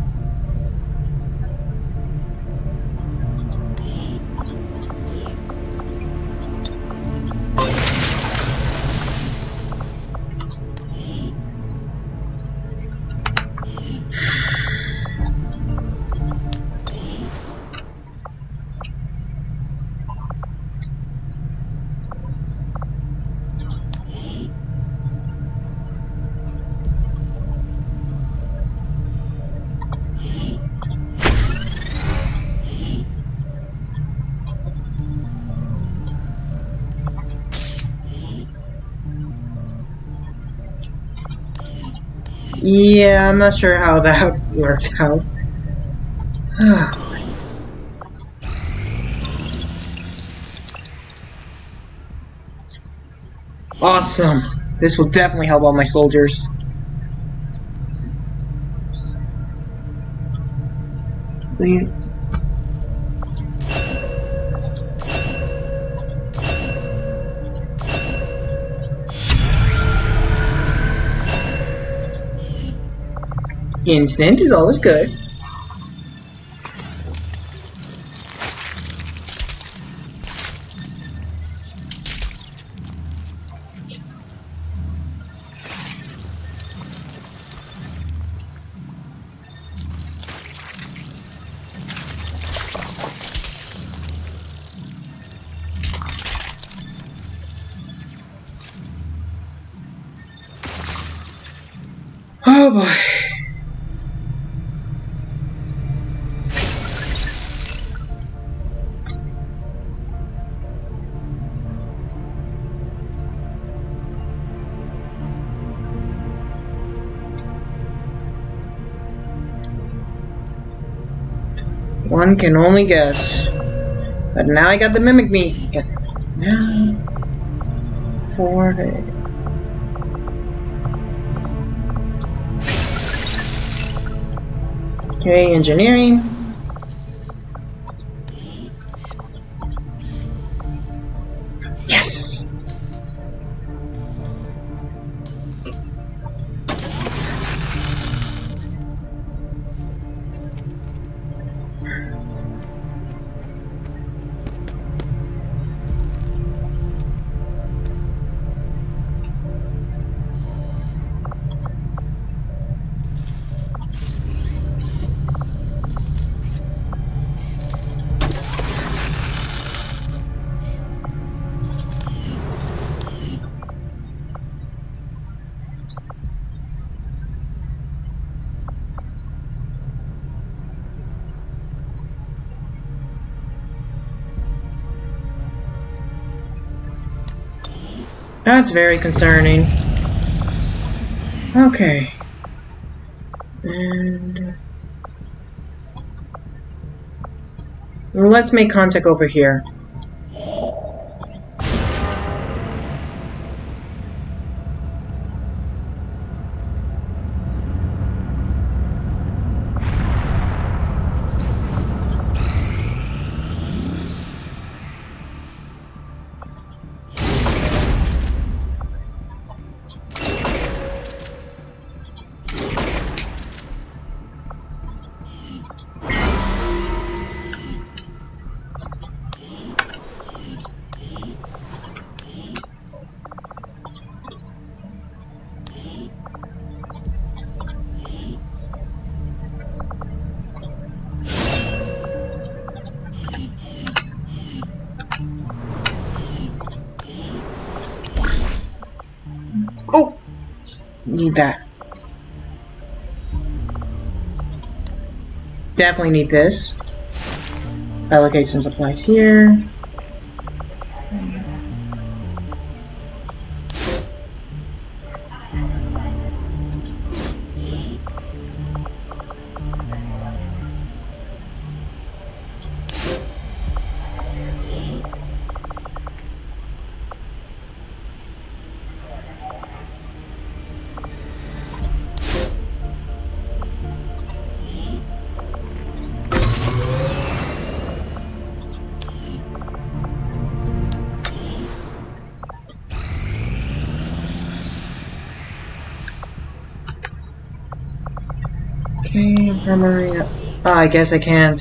Yeah, I'm not sure how that worked out. Awesome. This will definitely help all my soldiers. Leave. Instant is always good. Oh boy. One can only guess. But now I got the mimic meat. Now, four. Okay, engineering. Yes. That's very concerning. Okay. And let's make contact over here. Oh! Need that. Definitely need this. Allocate some supplies here. Okay, primary. Oh, I guess I can't.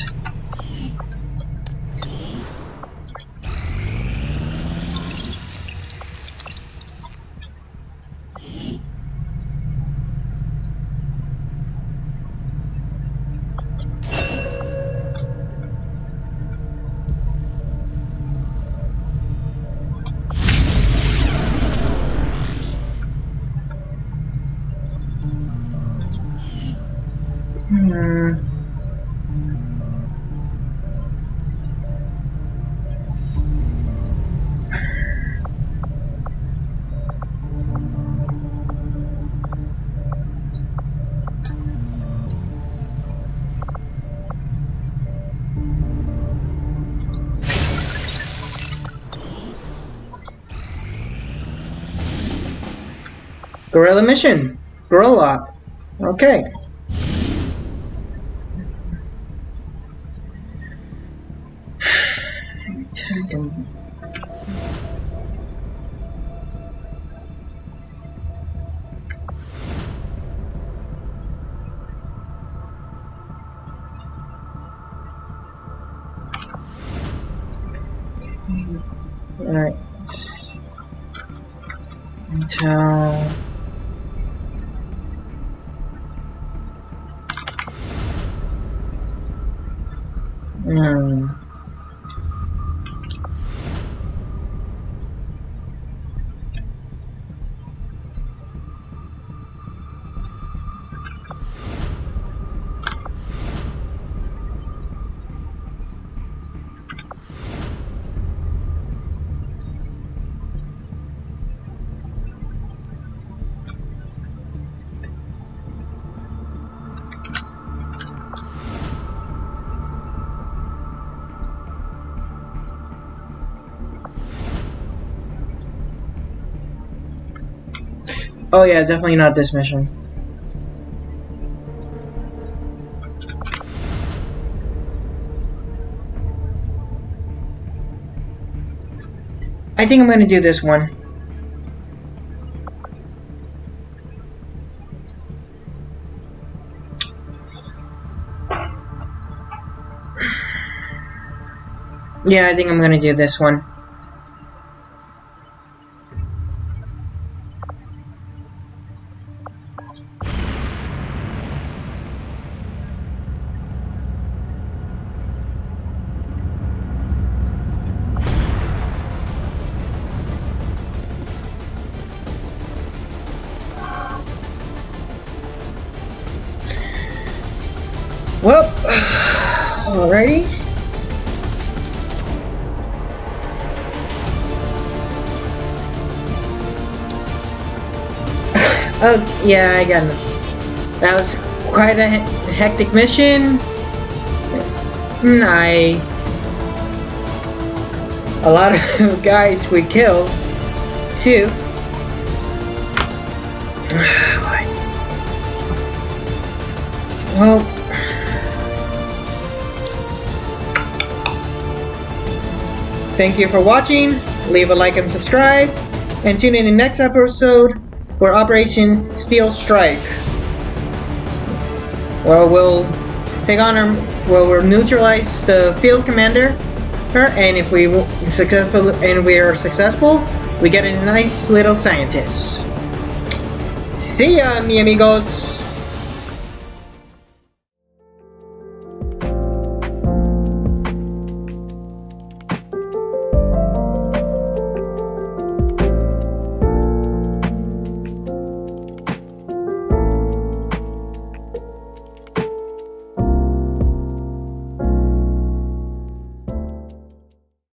Hmm. Gorilla mission. Gorilla. Okay. Tag him. Alright. Until Hmm. Oh yeah, definitely not this mission. I think I'm gonna do this one. Yeah, I think I'm gonna do this one. Well, alrighty. Oh, yeah, I got it. That was quite a he hectic mission. I... A lot of guys we killed, too. Well... Thank you for watching. Leave a like and subscribe. And tune in the next episode for Operation Steel Strike. Well, we'll take on our... Well, we'll neutralize the field commander. And if we successful and we are successful, we get a nice little scientist. See ya, mi amigos!